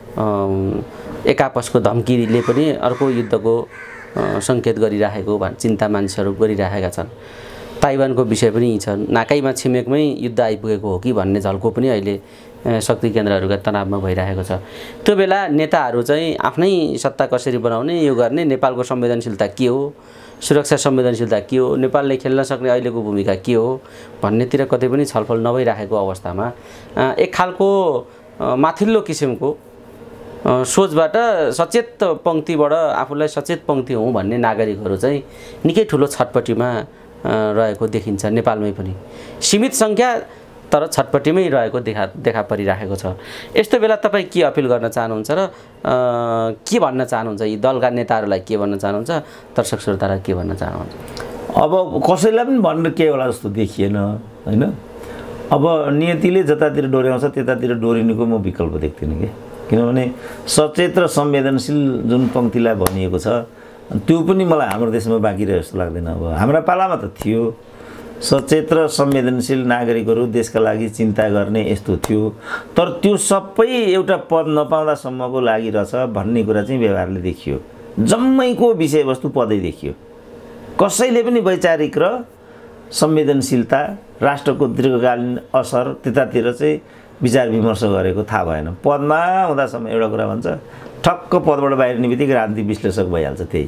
एक आपसको धम्कीले पनि अर्को युद्धको सङ्केत गरिराखेको चिन्ता मानिसहरू गरिराखेका छन्। ताइवानको विषय पनि छ। नाकैमा छिमेकमै युद्ध आइपुगेको हो कि भन्ने झल्को पनि अहिले शक्ति केन्द्रहरूका तनावमा भइरहेको छ। त्यो बेला नेताहरू चाहिँ आफ्नै सत्ता कसरी बनाउने, यो गर्ने, नेपालको संवेदनशीलता के हो, सुरक्षा संवेदनशीलता के हो, नेपालले खेल्न सक्ने अहिलेको भूमिका के हो भन्नेतिर कतै पनि छलफल नभइराखेको अवस्थामा एक खालको माथिल्लो किसिमको सोचबाट सचेत पङ्क्तिबाट आफूलाई सचेत पङ्क्ति हुँ भन्ने नागरिकहरू चाहिँ निकै ठुलो छटपटीमा रहेको देखिन्छ। नेपालमै पनि सीमित सङ्ख्या तर छटपटीमै रहेको देखा परिराखेको छ। यस्तो बेला तपाईँ के अपिल गर्न चाहनुहुन्छ र के भन्न चाहनुहुन्छ? यी दलका नेताहरूलाई के भन्न चाहनुहुन्छ? दर्शक श्रोतालाई के भन्न चाहनुहुन्छ? अब कसैलाई पनि भन्न के होला जस्तो देखिएन होइन। अब नियतिले जतातिर डोर्याउँछ त्यतातिर डोरिनुको म विकल्प देख्दिनँ कि। किनभने सचेत र संवेदनशील जुन पङ्क्तिलाई भनिएको छ त्यो पनि मलाई हाम्रो देशमा बाँकी रह्यो जस्तो लाग्दैन। अब हाम्रा पालामा त थियो सचेत र संवेदनशील नागरिकहरू देशका लागि चिन्ता गर्ने यस्तो थियो। तर त्यो सबै एउटा पद नपाउँदासम्मको लागि रहेछ भन्ने कुरा चाहिँ व्यवहारले देखियो। जम्मैको विषयवस्तु पदै देखियो। कसैले पनि वैचारिक र संवेदनशीलता, राष्ट्रको दीर्घकालीन असर त्यतातिर चाहिँ विचार विमर्श गरेको थाहा भएन। पदमा हुँदासम्म एउटा कुरा भन्छ, ठक्क पदबाट बाहिर निबित्तिकै राजनीतिक विश्लेषक भइहाल्छ। त्यही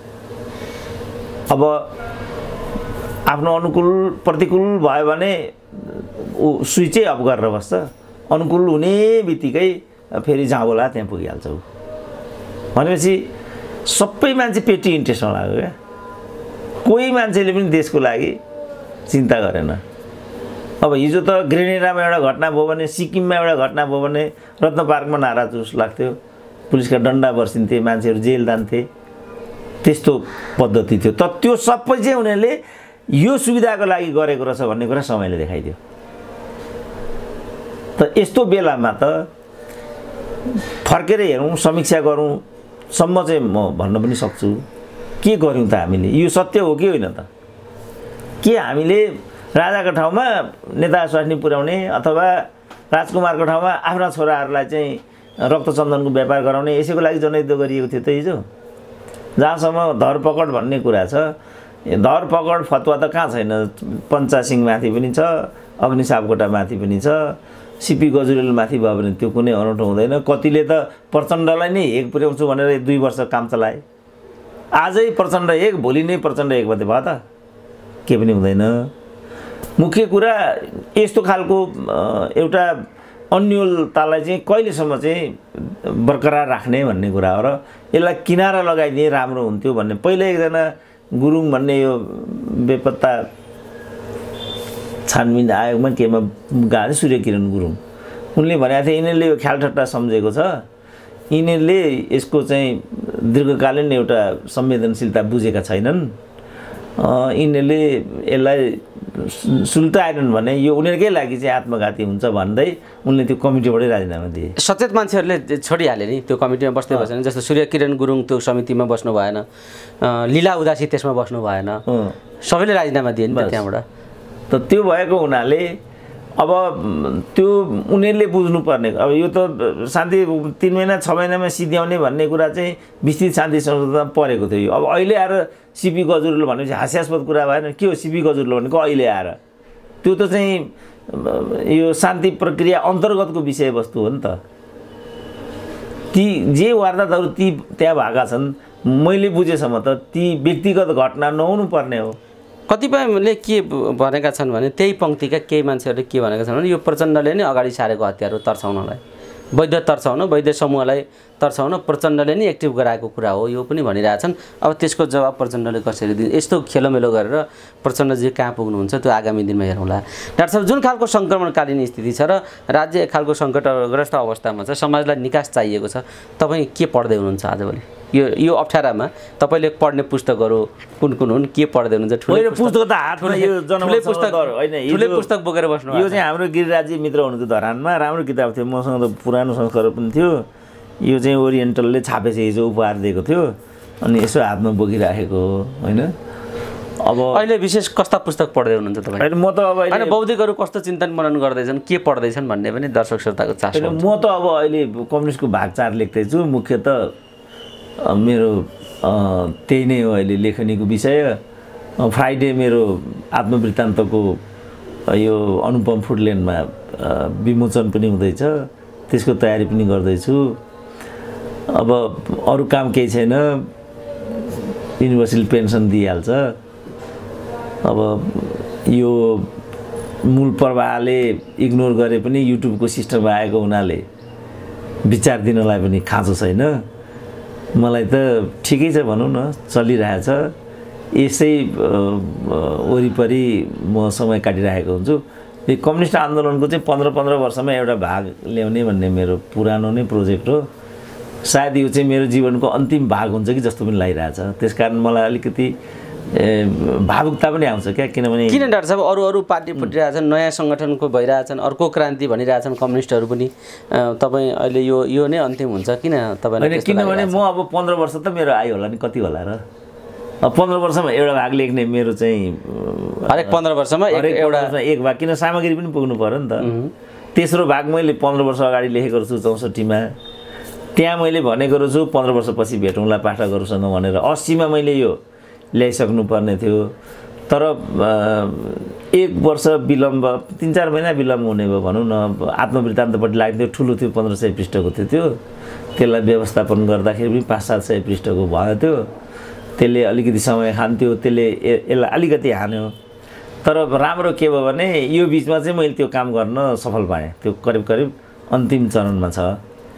अब आफ्नो अनुकूल प्रतिकूल भयो भने ऊ स्विचै अफ गरेर बस्छ, अनुकूल हुने बित्तिकै फेरि जहाँ बोला त्यहाँ पुगिहाल्छ ऊ। भनेपछि सबै मान्छे पेटी इन्ट्रेस्टमा लाग्यो क्या। कोही मान्छेले पनि देशको लागि चिन्ता गरेन। अब हिजो त ग्रेनेडामा एउटा घटना भयो भने, सिक्किममा एउटा घटना भयो भने रत्न पार्कमा नारा जुस लाग्थ्यो, पुलिसका डन्डा बर्सिन्थे, मान्छेहरू जेल जान्थे, त्यस्तो पद्धति थियो। त त्यो सबै चाहिँ उनीहरूले यो सुविधाको लागि गरेको रहेछ भन्ने कुरा समयले देखाइदियो। त यस्तो बेलामा त फर्केर हेरौँ, समीक्षा गरौँ सम्म चाहिँ म भन्न पनि सक्छु के गर्यौँ त हामीले, यो सत्य हो कि होइन त? के हामीले राजाको ठाउँमा नेता स्वास्नी पुर्याउने अथवा राजकुमारको ठाउँमा आफ्ना छोराहरूलाई चाहिँ रक्तचन्दनको व्यापार गराउने यसैको लागि जनयुद्ध गरिएको थियो त हिजो? जहाँसम्म धरपकड भन्ने कुरा छ, धरपकड फतवा त कहाँ छैन। पञ्चासिंहमाथि पनि छ, अग्नि सापकोटामाथि पनि छ, सिपी गजुरेलमाथि भयो भने त्यो कुनै अनौठो हुँदैन। कतिले त प्रचण्डलाई नै हेग पुर्याउँछु भनेर 2 वर्ष काम चलाए। आजै प्रचण्ड एक, भोलि नै प्रचण्ड एक मात्रै भयो त? के पनि हुँदैन। मुख्य कुरा यस्तो खालको एउटा अन्योलतालाई चाहिँ कहिलेसम्म चाहिँ बरकरार राख्ने भन्ने कुरा हो र यसलाई किनारा लगाइदिए राम्रो हुन्थ्यो भन्ने। पहिला एकजना गुरुङ भन्ने यो बेपत्ता छानबिन आयोगमा केमा गएको थियो, सूर्यकिरण गुरुङ, उनले भनेको थियो यिनीहरूले यो ख्यालठट्टा सम्झेको छ, यिनीहरूले यसको चाहिँ दीर्घकालीन एउटा संवेदनशीलता बुझेका छैनन्, यिनीहरूले यसलाई सुल्टाएनन् भने यो उनीहरूकै लागि चाहिँ आत्मघाती हुन्छ भन्दै उनले त्यो कमिटीबाटै राजीनामा दिए। सचेत मान्छेहरूले छोडिहाले नि त्यो कमिटीमा बस्दै बसेन। जस्तो सूर्यकिरण गुरुङ त्यो समितिमा बस्नु भएन, लीला उदासी त्यसमा बस्नु भएन, सबैले राजीनामा दिए नि त त्यहाँबाट। त त्यो भएको हुनाले अब त्यो उनीहरूले बुझ्नुपर्ने। अब यो त शान्ति 3 महिना 6 महिनामा सिद्ध्याउने भन्ने कुरा चाहिँ विस्तृत शान्ति संसदमा परेको थियो। अब अहिले आएर सिपी गजुरेल भनेपछि हास्यास्पद कुरा भएन? के हो सिपी गजुरेल भनेको? अहिले आएर त्यो त चाहिँ यो शान्ति प्रक्रिया अन्तर्गतको विषयवस्तु हो नि त। ती जे वारदातहरू ती त्यहाँ भएका छन्, मैले बुझेसम्म त ती व्यक्तिगत घटना नहुनु पर्ने हो। कतिपयले के भनेका छन् भने त्यही पङ्क्तिका केही मान्छेहरूले के भनेका छन् भने यो प्रचण्डले नै अगाडि सारेको हतियार तर्साउनलाई, वैध तर्साउन, वैध समूहलाई तर्साउन प्रचण्डले नै एक्टिभ गराएको कुरा हो, यो पनि भनिरहेछन्। अब त्यसको जवाब प्रचण्डले कसरी दिन्छ? यस्तो खेलोमेलो गरेर प्रचण्डजी कहाँ पुग्नुहुन्छ त्यो आगामी दिनमा हेरौँला। डाक्टर साहब, जुन खालको सङ्क्रमणकालीन स्थिति छ र राज्य एक खालको सङ्कटग्रस्त अवस्थामा छ, समाजलाई निकास चाहिएको छ, तपाईँ के पढ्दै हुनुहुन्छ आजभोलि यो अप्ठ्यारामा? तपाईँले पढ्ने पुस्तकहरू कुन कुन हुन्, के पढ्दै हुनुहुन्छ? ठुलो पुस्तक त हातमा यो ठुलै पुस्तक बोकेर बस्नु। यो चाहिँ हाम्रो गिरिराजी मित्र हुनुहुन्थ्यो धरानमा, राम्रो किताब थियो, मसँग त पुरानो संस्करण पनि थियो। यो चाहिँ ओरिएन्टलले छापेपछि हिजो उपहार दिएको थियो, अनि यसो हातमा बोकिराखेको होइन। अब अहिले विशेष कस्ता पुस्तक पढ्दै हुनुहुन्छ तपाईँ? म त अब होइन, बौद्धिकहरू कस्तो चिन्तन मनन गर्दैछन्, के पढ्दैछन् भन्ने पनि दर्शक श्रोताको चासो। म त अब अहिले कम्युनिस्टको भाग 4 लेख्दैछु। मुख्यतः मेरो त्यही नै हो अहिले लेखनीको विषय। फ्राइडे मेरो आत्मवृत्तान्तको यो अनुपम फुडल्यान्डमा विमोचन पनि हुँदैछ, त्यसको तयारी पनि गर्दैछु। अब अरू काम केही छैन, युनिभर्सल पेन्सन दिइहाल्छ। अब यो मूल प्रवाहले इग्नोर गरे पनि युट्युबको सिस्टम आएको हुनाले विचार दिनलाई पनि खाँचो छैन। मलाई त ठिकै छ भनौँ न, चलिरहेछ। यसै वरिपरि म समय काटिरहेको हुन्छु। यो कम्युनिस्ट आन्दोलनको चाहिँ 15-15 वर्षमा एउटा भाग ल्याउने भन्ने मेरो पुरानो नै प्रोजेक्ट हो। सायद यो चाहिँ मेरो जीवनको अन्तिम भाग हुन्छ कि जस्तो पनि लागिरहेछ। त्यसकारण मलाई अलिकति भावुकता पनि आउँछ क्या। किनभने किन डाक्टर साहब अरू पार्टी फुटिरहेछन्, नयाँ सङ्गठनको भइरहेछन्, अर्को क्रान्ति भनिरहेछन् कम्युनिस्टहरू पनि, तपाईँ अहिले यो नै अन्तिम हुन्छ किन तपाईँलाई? किनभने म अब 15 वर्ष त मेरो आयो होला नि, कति होला र? अब 15 वर्षमा एउटा भाग लेख्ने मेरो चाहिँ हरेक 15 वर्षमा एक भाग, किन सामग्री पनि पुग्नु पर्यो नि त। तेस्रो भाग मैले 15 वर्ष अगाडि लेखेको छु 64मा। त्यहाँ मैले भनेको छु 15 वर्षपछि भेटौँला पाठकहरूसँग भनेर। 80मा मैले यो ल्याइसक्नु पर्ने थियो। तर 1 वर्ष विलम्ब 3-4 महिना विलम्ब हुने भयो भनौँ न। आत्मवृत्तान्तपट्टि लाग्थ्यो, ठुलो थियो, 1500 पृष्ठको थियो। त्यसलाई व्यवस्थापन गर्दाखेरि पनि 500-700 पृष्ठको भयो त्यो। त्यसले अलिकति समय खान्थ्यो, त्यसले यसलाई अलिकति हान्यो। तर राम्रो के भयो भने यो बिचमा चाहिँ मैले त्यो काम गर्न सफल पाएँ। त्यो करिब अन्तिम चरणमा छ।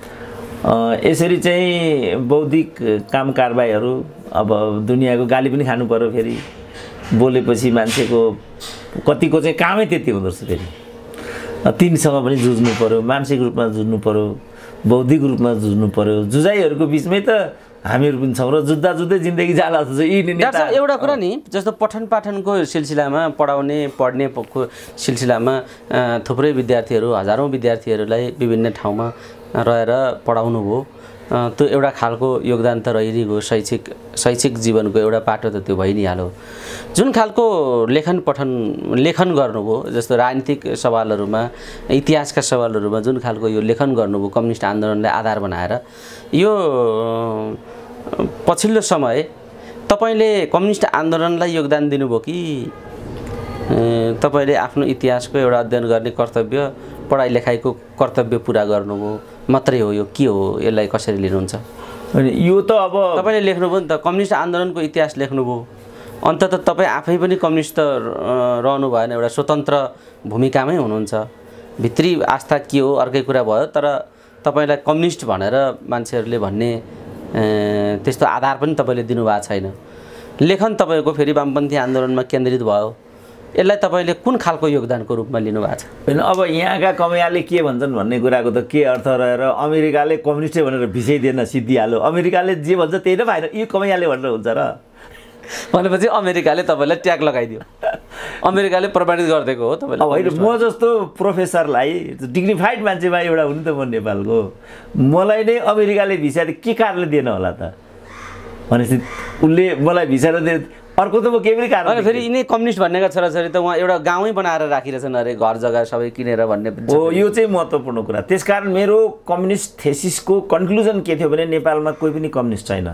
यसरी चाहिँ बौद्धिक काम कारबाहीहरू अब दुनियाँको गाली पनि खानु पर्यो। फेरि बोलेपछि मान्छेको कतिको चाहिँ कामै त्यति हुँदो रहेछ। फेरि तिनसँग पनि जुझ्नु पर्यो, मानसिक रूपमा जुझ्नु पर्यो, बौद्धिक रूपमा जुझ्नु पर्यो। जुझाइहरूको बिचमै त हामीहरू पनि छौँ र जुझ्दै जिन्दगी जाला जस्तो छ। एउटा कुरा नि, जस्तो पठन पाठनको सिलसिलामा पढ्ने सिलसिलामा थुप्रै विद्यार्थीहरू, हजारौँ विद्यार्थीहरूलाई विभिन्न ठाउँमा रहेर पढाउनु भयो। त्यो एउटा खालको योगदान त रहिरहेको शैक्षिक जीवनको एउटा पाटो त त्यो भइ नै हाल्यो। जुन खालको लेखन गर्नुभयो, जस्तो राजनीतिक सवालहरूमा, इतिहासका सवालहरूमा जुन खालको यो लेखन गर्नुभयो कम्युनिस्ट आन्दोलनलाई आधार बनाएर, यो पछिल्लो समय तपाईले कम्युनिस्ट आन्दोलनलाई योगदान दिनुभयो कि तपाईले आफ्नो इतिहासको एउटा अध्ययन गर्ने कर्तव्य, पढाइ लेखाइको कर्तव्य पुरा गर्नुभयो मात्रै हो? यो के हो? यसलाई कसरी लिनुहुन्छ? यो त अब तपाईले लेख्नुभयो नि त, कम्युनिस्ट आन्दोलनको इतिहास लेख्नुभयो। अन्ततः तपाईँ आफै पनि कम्युनिस्ट त रहनु भएन, एउटा स्वतन्त्र भूमिकामै हुनुहुन्छ। भित्री आस्था के हो अर्कै कुरा भयो। तर तपाईलाई कम्युनिस्ट भनेर मान्छेहरूले भन्ने त्यस्तो आधार पनि तपाईँले दिनुभएको छैन। लेखन तपाईँको फेरि वामपन्थी आन्दोलनमा केन्द्रित भयो। यसलाई तपाईँले कुन खालको योगदानको रूपमा लिनुभएको छ? होइन, अब यहाँका कमैयाले के भन्छन् भन्ने कुराको त के अर्थ रहेर अमेरिकाले कम्युनिस्टै भनेर भिसै दिएन, सिद्धिहाल्यो। अमेरिकाले जे भन्छ त्यही त भएन, यो कमैयाले भनेर हुन्छ र? भनेपछि अमेरिकाले तपाईँलाई ट्याग लगाइदियो, अमेरिकाले प्रमाणित गरिदिएको हो तपाईँले? अब होइन, म जस्तो प्रोफेसरलाई, डिग्निफाइड मान्छेमा एउटा हुनु त म नेपालको, मलाई नै अमेरिकाले भिसा के कारणले दिएन होला त? भनेपछि उसले मलाई भिसा दिए, अर्को त म केही पनि कारण। फेरि यिनै कम्युनिस्ट भन्नेका छोराछोरी त उहाँ एउटा गाउँै बनाएर राखिरहेछन् अरे, घर जग्गा सबै किनेर भन्ने हो। यो चाहिँ महत्त्वपूर्ण कुरा। त्यसकारण मेरो कम्युनिस्ट थेसिसको कन्क्लुजन के थियो भने नेपालमा कोही पनि कम्युनिस्ट छैन।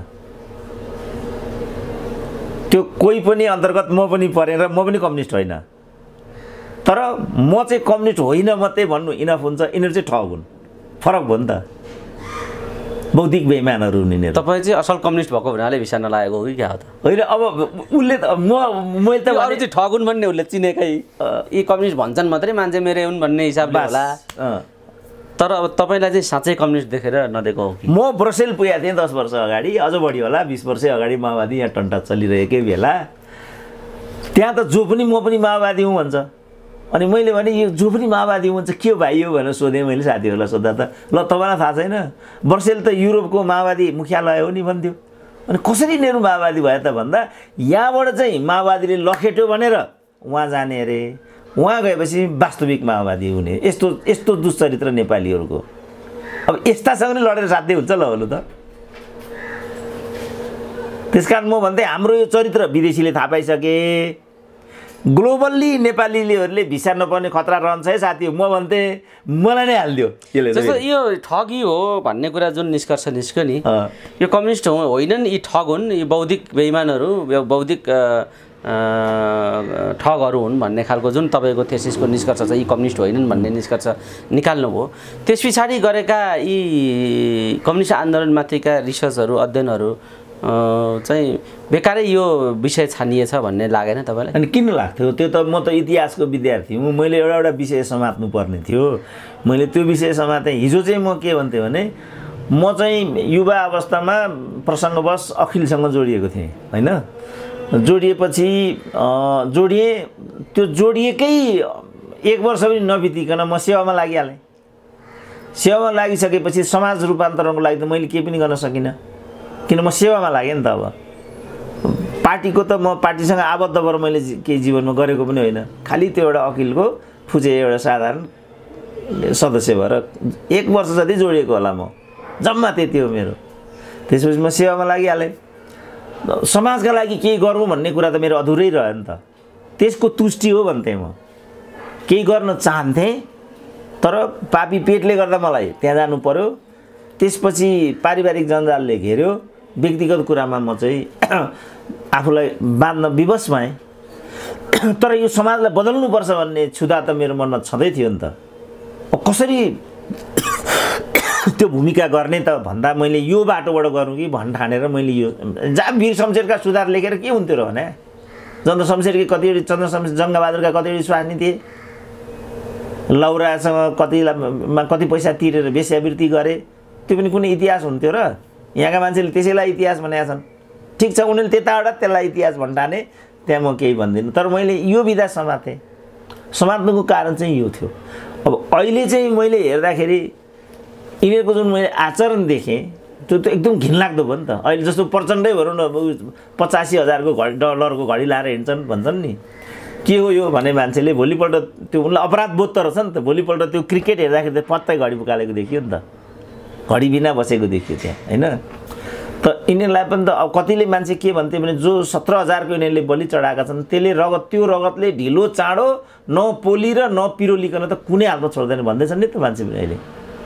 त्यो कोही पनि अन्तर्गत म पनि परेर म पनि कम्युनिस्ट होइन। तर म चाहिँ कम्युनिस्ट होइन मात्रै भन्नु इनफ हुन्छ। यिनीहरू चाहिँ ठग हुन्, फरक भयो नि त, बौद्धिक बेइमानहरू यिनीहरू। तपाईँ चाहिँ असल कम्युनिस्ट भएको हुनाले भिसा नलागेको हो कि क्या हो त? होइन, अब उसले त मैले त अरू चाहिँ ठग हुन् भन्ने उसले चिनेकै, यी कम्युनिस्ट भन्छन् मात्रै मान्छे मेरै हुन् भन्ने हिसाबले होला। तर अब तपाईँलाई चाहिँ साँच्चै कम्युनिस्ट देखेर नदिएको हो कि? म ब्रसेल पुगेको थिएँ 10 वर्ष अगाडि, अझ बढी होला, 20 वर्ष अगाडि माओवादी यहाँ टन्टा चलिरहेकै बेला। त्यहाँ त जो पनि म पनि माओवादी हुँ भन्छ। अनि मैले भने यो जो पनि माओवादी हुन्छ के हो भाइ यो भनेर सोधेँ मैले साथीहरूलाई सोद्धा त, ल तपाईँलाई थाहा छैन ब्रसेल त युरोपको माओवादी मुख्यालय हो नि भन्थ्यो। अनि कसरी नेहरू माओवादी भयो त भन्दा यहाँबाट चाहिँ माओवादीले लखेट्यो भनेर उहाँ जाने अरे, उहाँ गएपछि वास्तविक माओवादी हुने। यस्तो दुश्चरित्र नेपालीहरूको। अब यस्तासँग नै लडेर साध्य हुन्छ ल होलो त। त्यसकारण म भन्दै हाम्रो यो चरित्र विदेशीले थाहा पाइसके, ग्लोबल्ली नेपालीहरूले भिसा नपाउने खतरा रहन्छ है साथी। म भन्थेँ मलाई नै हालिदियो जस्तो यो ठगी हो भन्ने कुरा जुन निष्कर्ष निस्क्यो नि, यो कम्युनिस्ट होइनन्, यी ठग हुन्, यी बौद्धिक बेइमानहरू, बौद्धिक ठगहरू हुन् भन्ने खालको जुन तपाईँको थेसिसको निष्कर्ष छ, यी कम्युनिस्ट होइनन् भन्ने निष्कर्ष निकाल्नुभयो। त्यस पछाडि गरेका यी कम्युनिस्ट आन्दोलनमाथिका रिसर्चहरू, अध्ययनहरू चाहिँ बेकारै यो विषय छानिएछ भन्ने लागेन तपाईँलाई? अनि किन लाग्थ्यो? त्यो त म त इतिहासको विद्यार्थी हुँ, मैले एउटा विषय समात्नु पर्ने थियो। मैले त्यो विषय समातेँ। हिजो चाहिँ म के भन्थेँ भने म चाहिँ युवा अवस्थामा प्रसङ्गवश अखिलसँग जोडिएको थिएँ होइन। जोडिएपछि त्यो जोडिएकै 1 वर्ष पनि नबितिकन म सेवामा लागिहालेँ। सेवामा लागिसकेपछि समाज रूपान्तरणको लागि त मैले केही पनि गर्न सकिनँ, किन म सेवामा लागेँ नि त। अब पार्टीको त म पार्टीसँग आबद्ध भएर मैले केही जीवनमा गरेको पनि होइन, खालि त्यो एउटा अखिलको फुचे एउटा साधारण सदस्य भएर 1 वर्ष जति जोडिएको होला म, जम्मा त्यति हो मेरो। त्यसपछि म सेवामा लागिहालेँ। समाजका लागि केही गरौँ भन्ने कुरा त मेरो अधुरै रह्यो नि त। त्यसको तुष्टि हो भन्थेँ म। केही गर्न चाहन्थेँ तर पापी पेटले गर्दा मलाई त्यहाँ जानु पर्यो। त्यसपछि पारिवारिक जन्जालले घेर्यो, व्यक्तिगत कुरामा म चाहिँ आफूलाई बाँध्न विवश भएँ। तर यो समाजलाई बदल्नुपर्छ भन्ने क्षुधा त मेरो मनमा छँदै थियो नि त। कसरी त्यो भूमिका गर्ने त भन्दा मैले यो बाटोबाट गरौँ कि भन्न ठानेर मैले यो जहाँ वीर शमशेरका सुधार लेखेर के हुन्थ्यो र भने चन्द्र शमशेरकी कतिवटा चन्द्र शमशेर जङ्गबहादुरका कतिवटा स्वास्नी थिए, लौरासँग कति पैसा तिरेर वेश्यावृत्ति गरे, त्यो पनि कुनै इतिहास हुन्थ्यो र? यहाँका मान्छेले त्यसैलाई इतिहास भनेका छन्। ठिक छ, उनीहरूले त्यताबाट त्यसलाई इतिहास भन्ठाने, त्यहाँ म केही भन्दिनँ। तर मैले यो विधा समातेँ। समात्नुको कारण चाहिँ यो थियो। अब अहिले चाहिँ मैले हेर्दाखेरि यिनीहरूको जुन मैले आचरण देखेँ त्यो त एकदम घिनलाग्दो भयो नि त। अहिले जस्तो प्रचण्डै भनौँ न 85,000 डलरको घडी लाएर हिँड्छन् भन्छन् नि, के हो यो भने मान्छेले भोलिपल्ट त्यो उनलाई अपराध बोध त रहेछ नि त। भोलिपल्ट त्यो क्रिकेट हेर्दाखेरि त पत्तै घडी उकालेको देखियो नि त, घडी बिना बसेको देखियो त्यहाँ, होइन? त यिनीहरूलाई पनि त अब कतिले मान्छे के भन्थे भने जो 17,000 को यिनीहरूले बलि चढाएका छन् त्यसले त्यो रगतले ढिलो चाँडो नपोली र नपिरोलिकन त कुनै हालमा छोड्दैन भन्दैछन् नि त मान्छे अहिले।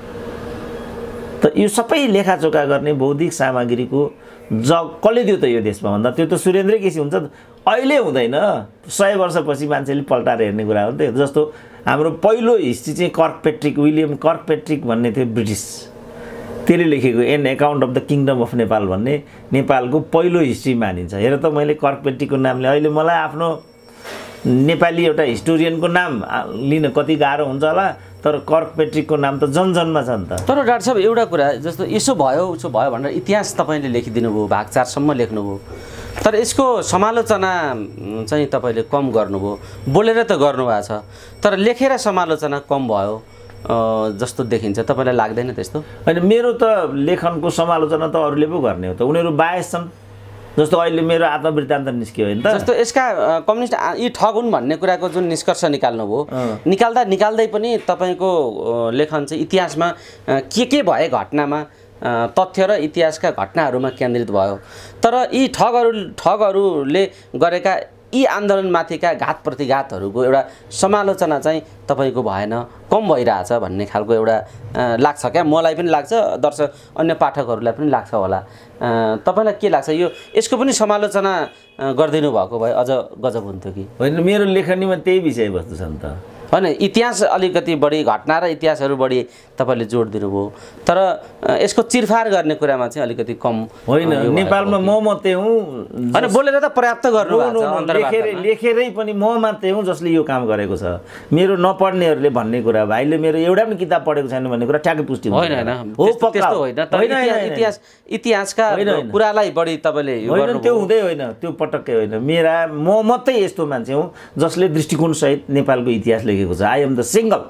त यो सबै लेखाचोका गर्ने बौद्धिक सामग्रीको कसले दियो त यो देशमा भन्दा त्यो त सुरेन्द्र केसी हुन्छ। अहिले हुँदैन, 100 वर्षपछि मान्छेले पल्टाएर हेर्ने कुरा हो नि त। जस्तो हाम्रो पहिलो हिस्ट्री चाहिँ कर्कपेट्रिक, विलियम कर्कपेट्रिक भन्ने थियो ब्रिटिस, त्यसले लेखेको an account of the kingdom of Nepal भन्ने नेपालको पहिलो हिस्ट्री मानिन्छ। हेर त मैले कर्कपेट्रिकको नामले अहिले मलाई आफ्नो नेपाली एउटा हिस्टोरियनको नाम लिन कति गाह्रो हुन्छ होला, तर कर्कपेट्रिकको नाम त जनजनमा छ नि त। तर डाक्टर साहब एउटा कुरा, जस्तो यसो भयो उसो भयो भनेर इतिहास तपाईँले लेखिदिनु भयो, भाग 4 सम्म लेख्नुभयो, तर यसको समालोचना चाहिँ तपाईँले कम गर्नुभयो। बोलेर त गर्नुभएको छ तर लेखेर समालोचना कम भयो जस्तो देखिन्छ, तपाईँलाई लाग्दैन त्यस्तो? होइन, मेरो त लेखनको समालोचना त अरूले पो गर्ने हो त, उनीहरू बायस छन्। जस्तो अहिले मेरो आत्मवृत्तान्त निस्क्यो होइन त, जस्तो यसका कम्युनिस्ट यी ठग हुन् भन्ने कुराको जुन निष्कर्ष निकाल्नुभयो, निकाल्दै पनि तपाईँको लेखन चाहिँ इतिहासमा के भए घटनामा तथ्य र इतिहासका घटनाहरूमा केन्द्रित भयो। तर यी ठगहरूले गरेका यी आन्दोलनमाथिका घात प्रतिघातहरूको एउटा समालोचना चाहिँ तपाईँको भएन, कम भइरहेछ भन्ने खालको एउटा लाग्छ क्या, मलाई पनि लाग्छ, दर्शक अन्य पाठकहरूलाई पनि लाग्छ होला। तपाईँलाई के लाग्छ, यो यसको पनि समालोचना गरिदिनु भएको भए अझ गजब हुन्थ्यो कि? होइन, मेरो लेखनीमा त्यही विषयवस्तु छ नि त। होइन, इतिहास अलिकति बढी, घटना र इतिहासहरू बढी तपाईँले जोड दिनुभयो, तर यसको चिरफार गर्ने कुरामा चाहिँ अलिकति कम। होइन, नेपालमा म मात्रै हुँ, होइन बोलेर त पर्याप्त गर्नु, लेखेरै पनि म मात्रै हुँ जसले यो काम गरेको छ। मेरो नपढ्नेहरूले भन्ने कुरा, भाइले मेरो एउटा पनि किताब पढेको छैन भन्ने कुरा ठ्याक्कै पुष्टि हुन्छ। होइन, त्यस्तो होइन, तर इतिहासका कुरालाई बढी तपाईँले होइन, त्यो हुँदै होइन, त्यो पटक्कै होइन। म मात्रै यस्तो मान्छे हुँ जसले दृष्टिकोणसहित नेपालको इतिहास लेखेको छ। आई एम द सिङ्गल,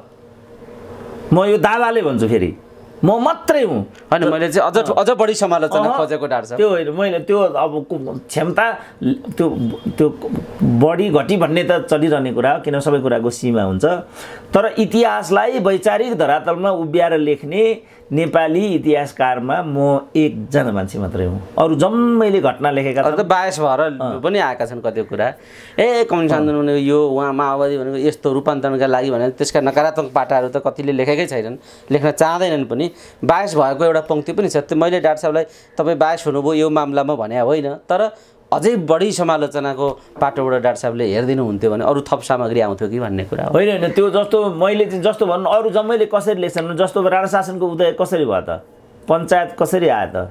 म यो दावाले भन्छु, फेरि म मात्रै हुँ। होइन, मैले चाहिँ अझ बढी समालोचना खोजेको डाक्टर साहब। त्यो होइन, मैले त्यो अब क्षमता त्यो बढी घटी भन्ने त चलिरहने कुरा हो, किन सबै कुराको सीमा हुन्छ। तर इतिहासलाई वैचारिक धरातलमा उभ्याएर लेख्ने नेपाली इतिहासकारमा म एकजना मान्छे मात्रै हुँ। अरू जम्मैले घटना लेखेका छन्, बायस भएर पनि आएका छन् कति कुरा। कम्युनिस्ट आन्दोलन यो उहाँ माओवादी भनेको यस्तो रूपान्तरणका लागि भने त्यसका नकारात्मक पाटाहरू त कतिले लेखेकै छैनन्, लेख्न चाहँदैनन् पनि। बायस भएको एउटा पङ्क्ति पनि छ, त्यो मैले डाक्टर साहबलाई तपाईँ बायस हुनुभयो यो मामलामा भने होइन, तर अझै बढी समालोचनाको पाटोबाट डाक्टर साहबले हेरिदिनु हुन्थ्यो भने अरू थप सामग्री आउँथ्यो कि भन्ने कुरा हो। होइन, त्यो जस्तो मैले चाहिँ जस्तो भन्नु, अरू जम्मैले कसरी लेख्छन्, जस्तो राणा शासनको उदय कसरी भयो त, पञ्चायत कसरी आयो त,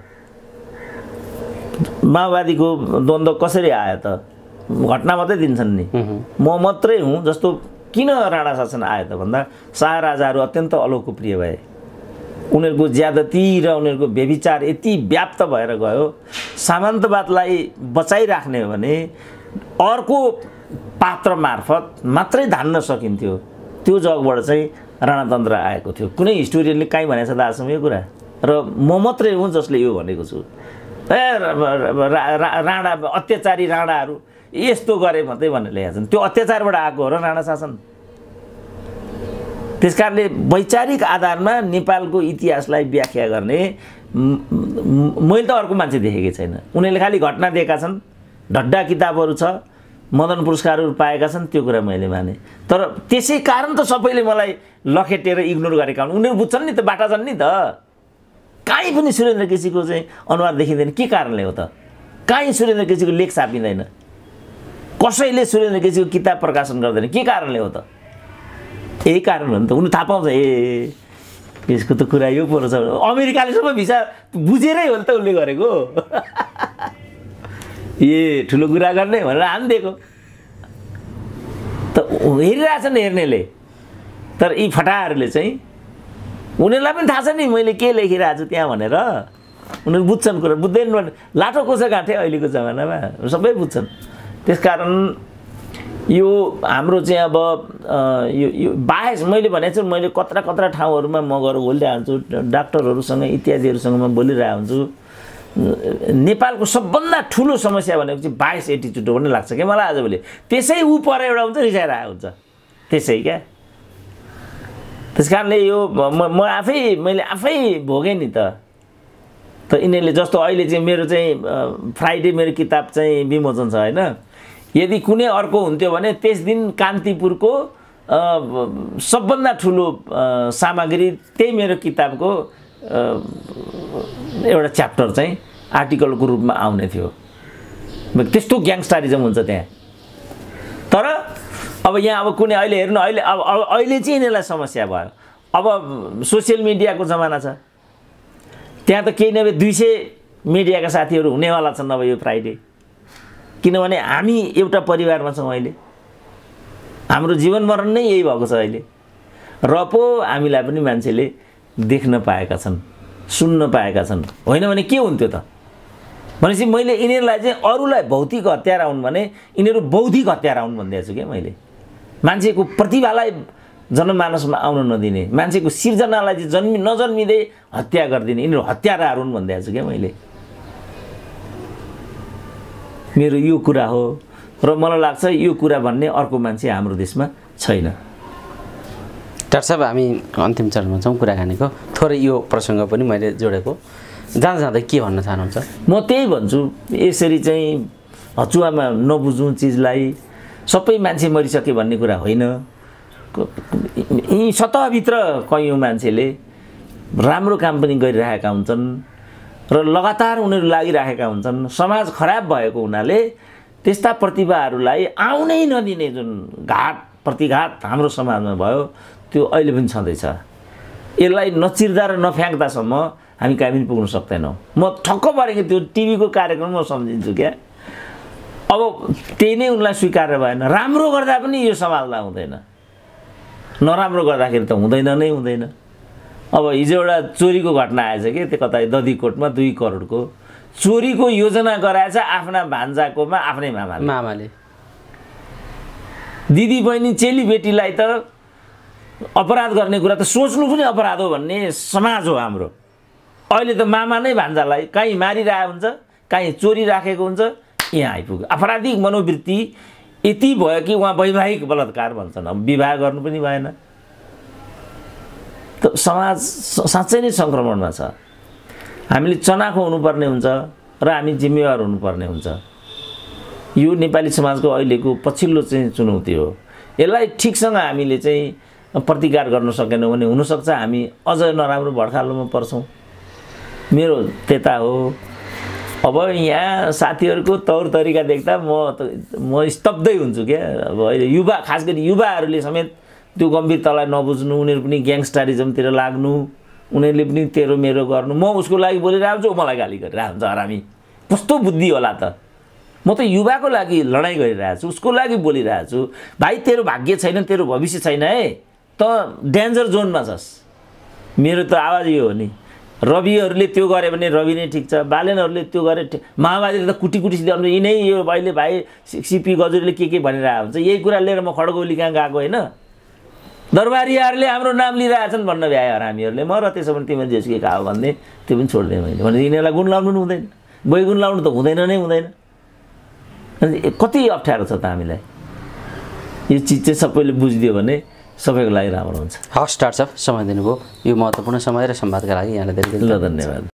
माओवादीको द्वन्द्व कसरी आयो त, घटना मात्रै दिन्छन् नि। म मात्रै हुँ जस्तो किन राणा शासन आयो त भन्दा शाहराजाहरू अत्यन्त अलोकप्रिय भए, उनीहरूको ज्यादती र उनीहरूको व्यभिचार यति व्याप्त भएर गयो। सामन्तवादलाई बचाइराख्ने हो भने अर्को पात्र मार्फत मात्रै धान्न सकिन्थ्यो, त्यो जगबाट चाहिँ राणातन्त्र आएको थियो। कुनै हिस्टोरियनले कहीँ भनेको छ त आजसम्म यो कुरा, र म मात्रै हुँ जसले यो भनेको छु। राणा अत्याचारी राणाहरू यस्तो गरे मात्रै भनेर लेखेका छन्, त्यो अत्याचारबाट आएको हो र राणा शासन। त्यसकारणले वैचारिक आधारमा नेपालको इतिहासलाई व्याख्या गर्ने मैले त अर्को मान्छे देखेकै छैन। उनीहरूले खालि घटना दिएका छन्, ढड्डा किताबहरू छ, मदन पुरस्कारहरू पाएका छन्, त्यो कुरा मैले माने। तर त्यसै कारण त सबैले मलाई लखेटेर इग्नोर गरेका हुन्। उनीहरू बुझ्छन् नि त, बाटा छन् नि त। कहीँ पनि सुरेन्द्र केसीको चाहिँ अनुहार देखिँदैन, के कारणले हो त? कहीँ सुरेन्द्र केसीको लेख छापिँदैन। कसैले सुरेन्द्र केसीको किताब प्रकाशन गर्दैन के कारणले हो त यही कारण हो नि त उनी थाहा पाउँछ ए यसको त कुरा यो पो रहेछ अमेरिकाले सबै भिसा बुझेरै हो नि त उसले गरेको ए ठुलो कुरा गर्ने भनेर हानिदिएको त हेरिरहेछन् हेर्नेले तर यी फटाहरूले चाहिँ उनीहरूलाई पनि थाहा छ नि मैले के लेखिरहेको छु त्यहाँ भनेर उनीहरू बुझ्छन् कुरा बुझ्दैन भने लाठो कोसा गाँठे अहिलेको जमानामा सबै बुझ्छन् त्यसकारण यो हाम्रो चाहिँ अब यो बाहेस मैले भनेको छु मैले कत्रा कत्रा ठाउँहरूमा म गएर बोलिरहेको हुन्छु डाक्टरहरूसँग इत्यादिहरूसँग म बोलिरहेको हुन्छु नेपालको सबभन्दा ठुलो समस्या भनेको चाहिँ बायस एटिच्युड हो भन्ने लाग्छ क्या मलाई आजभोलि त्यसै ऊ पर एउटा हुन्छ रिसाएर आएको हुन्छ त्यसै क्या त्यस कारणले यो म मैले आफै भोगेँ नि त यिनीहरूले जस्तो अहिले चाहिँ मेरो चाहिँ फ्राइडे मेरो किताब चाहिँ विमोचन छ होइन यदि कुनै अर्को हुन्थ्यो भने त्यस दिन कान्तिपुरको सबभन्दा ठुलो सामग्री त्यही मेरो किताबको एउटा च्याप्टर चाहिँ आर्टिकलको रूपमा आउने थियो त्यस्तो ग्याङस्टरिजम हुन्छ त्यहाँ तर अब यहाँ अब कुनै अहिले हेर्नु अहिले चाहिँ यिनीहरूलाई समस्या भयो अब सोसियल मिडियाको जमाना छ त्यहाँ त केही नभए 200 मिडियाका साथीहरू हुनेवाला छन् अब यो फ्राइडे किनभने हामी एउटा परिवारमा छौँ अहिले हाम्रो जीवन मरण नै यही भएको छ अहिले र पो हामीलाई पनि मान्छेले देख्न पाएका छन् सुन्न पाएका छन् होइन भने के हुन्थ्यो त भनेपछि मैले यिनीहरूलाई चाहिँ अरूलाई भौतिक हत्यारा हुन् भने यिनीहरू बौद्धिक हत्यारा हुन् भनिदिएको छु क्या मैले मान्छेको प्रतिभालाई जनमानसमा आउन नदिने मान्छेको सिर्जनालाई चाहिँ नजन्मिँदै हत्या गरिदिने यिनीहरू हत्याराहरू हुन् भनिदिएको छु क्या मैले मेरो यो कुरा हो र मलाई लाग्छ यो कुरा भन्ने अर्को मान्छे हाम्रो देशमा छैन। डाक्टर साहब हामी अन्तिम चरणमा छौँ कुराकानीको थोरै यो प्रसङ्ग पनि मैले जोडेको जाँदा जाँदै के भन्न चाहनुहुन्छ? म त्यही भन्छु यसरी चाहिँ हचुवामा नबुझौँ चिजलाई सबै मान्छे मरिसके भन्ने कुरा होइन यी सतहभित्र कयौँ मान्छेले राम्रो काम पनि गरिरहेका हुन्छन् र लगातार उनीहरू लागिरहेका हुन्छन् समाज खराब भएको हुनाले त्यस्ता प्रतिभाहरूलाई आउनै नदिने जुन प्रतिघात हाम्रो समाजमा भयो त्यो अहिले पनि छँदैछ यसलाई नचिर्दा र नफ्याँक्दासम्म हामी कहीँ पनि पुग्न सक्दैनौँ। म ठक्क परेको त्यो टिभीको कार्यक्रम म सम्झिन्छु क्या अब त्यही नै उनलाई स्वीकार भएन राम्रो गर्दा पनि यो सम्हाल्दा हुँदैन नराम्रो गर्दाखेरि त हुँदैन नै हुँदैन। अब हिजो एउटा चोरीको घटना आएछ कि त्यो कतै दधीकोटमा 2 करोडको चोरीको योजना गराएछ आफ्ना भान्जाकोमा आफ्नै मामाले दिदी बहिनी चेली बेटीलाई त अपराध गर्ने कुरा त सोच्नु पनि अपराध हो भन्ने समाज हो हाम्रो। अहिले त मामा नै भान्जालाई कहीँ मारिरहेको हुन्छ कहीँ चोरी राखेको हुन्छ यहाँ आइपुग्यो अपराधिक मनोवृत्ति यति भयो कि उहाँ वैवाहिक बलात्कार भन्छन् अब विवाह गर्नु पनि भएन त समाज साँच्चै नै सङ्क्रमणमा छ। हामीले चनाखो हुनुपर्ने हुन्छ र हामी जिम्मेवार हुनुपर्ने हुन्छ। यो नेपाली समाजको अहिलेको पछिल्लो चाहिँ चुनौती हो यसलाई ठिकसँग हामीले चाहिँ प्रतिकार गर्न सकेनौँ भने हुनसक्छ हामी अझ नराम्रो भड्खालोमा पर्छौँ मेरो त्यता हो। अब यहाँ साथीहरूको तौर तरिका देख्दा म स्तब्धै हुन्छु क्या अब अहिले युवा खास गरी युवाहरूले समेत त्यो गम्भीरतालाई नबुझ्नु उनीहरू पनि ग्याङस्टरिजमतिर लाग्नु उनीहरूले पनि तेरो मेरो गर्नु म उसको लागि बोलिरहेको छु मलाई गाली गरिरहेको हुन्छ हरामी कस्तो बुद्धि होला त म त युवाको लागि लडाइँ गरिरहेको छु उसको लागि बोलिरहेको छु भाइ तेरो भाग्य छैन तेरो भविष्य छैन है त डेन्जर जोनमा छस्। मेरो त आवाज यो हो नि रविहरूले त्यो गरे भने रवि नै ठिक छ बालेनहरूले त्यो गरे माओवादीले त कुटी कुटी सिधाउनु यिनै यो अहिले भाइ सिपी गजुरीले के भनिरहेको हुन्छ यही कुरा लिएर म खड्गौली कहाँ गएको होइन दरबारीहरूले हाम्रो नाम लिइरहेछन् भन्न भ्यायो हरामीहरूले म र त्यसो भने तिमीहरू जेसुकै खाओ भन्ने त्यो पनि छोडिदिएँ मैले भने यिनीहरूलाई गुण लाउनु पनि हुँदैन बैगुण लाउनु त हुँदैन नै हुँदैन। कति अप्ठ्यारो छ त हामीलाई यो चिज चाहिँ सबैले बुझिदियो भने सबैको लागि राम्रो हुन्छ। हस् डाक्टर साहब समय दिनुभयो यो महत्त्वपूर्ण समय र संवादका लागि यहाँलाई धेरै धेरै धन्यवाद।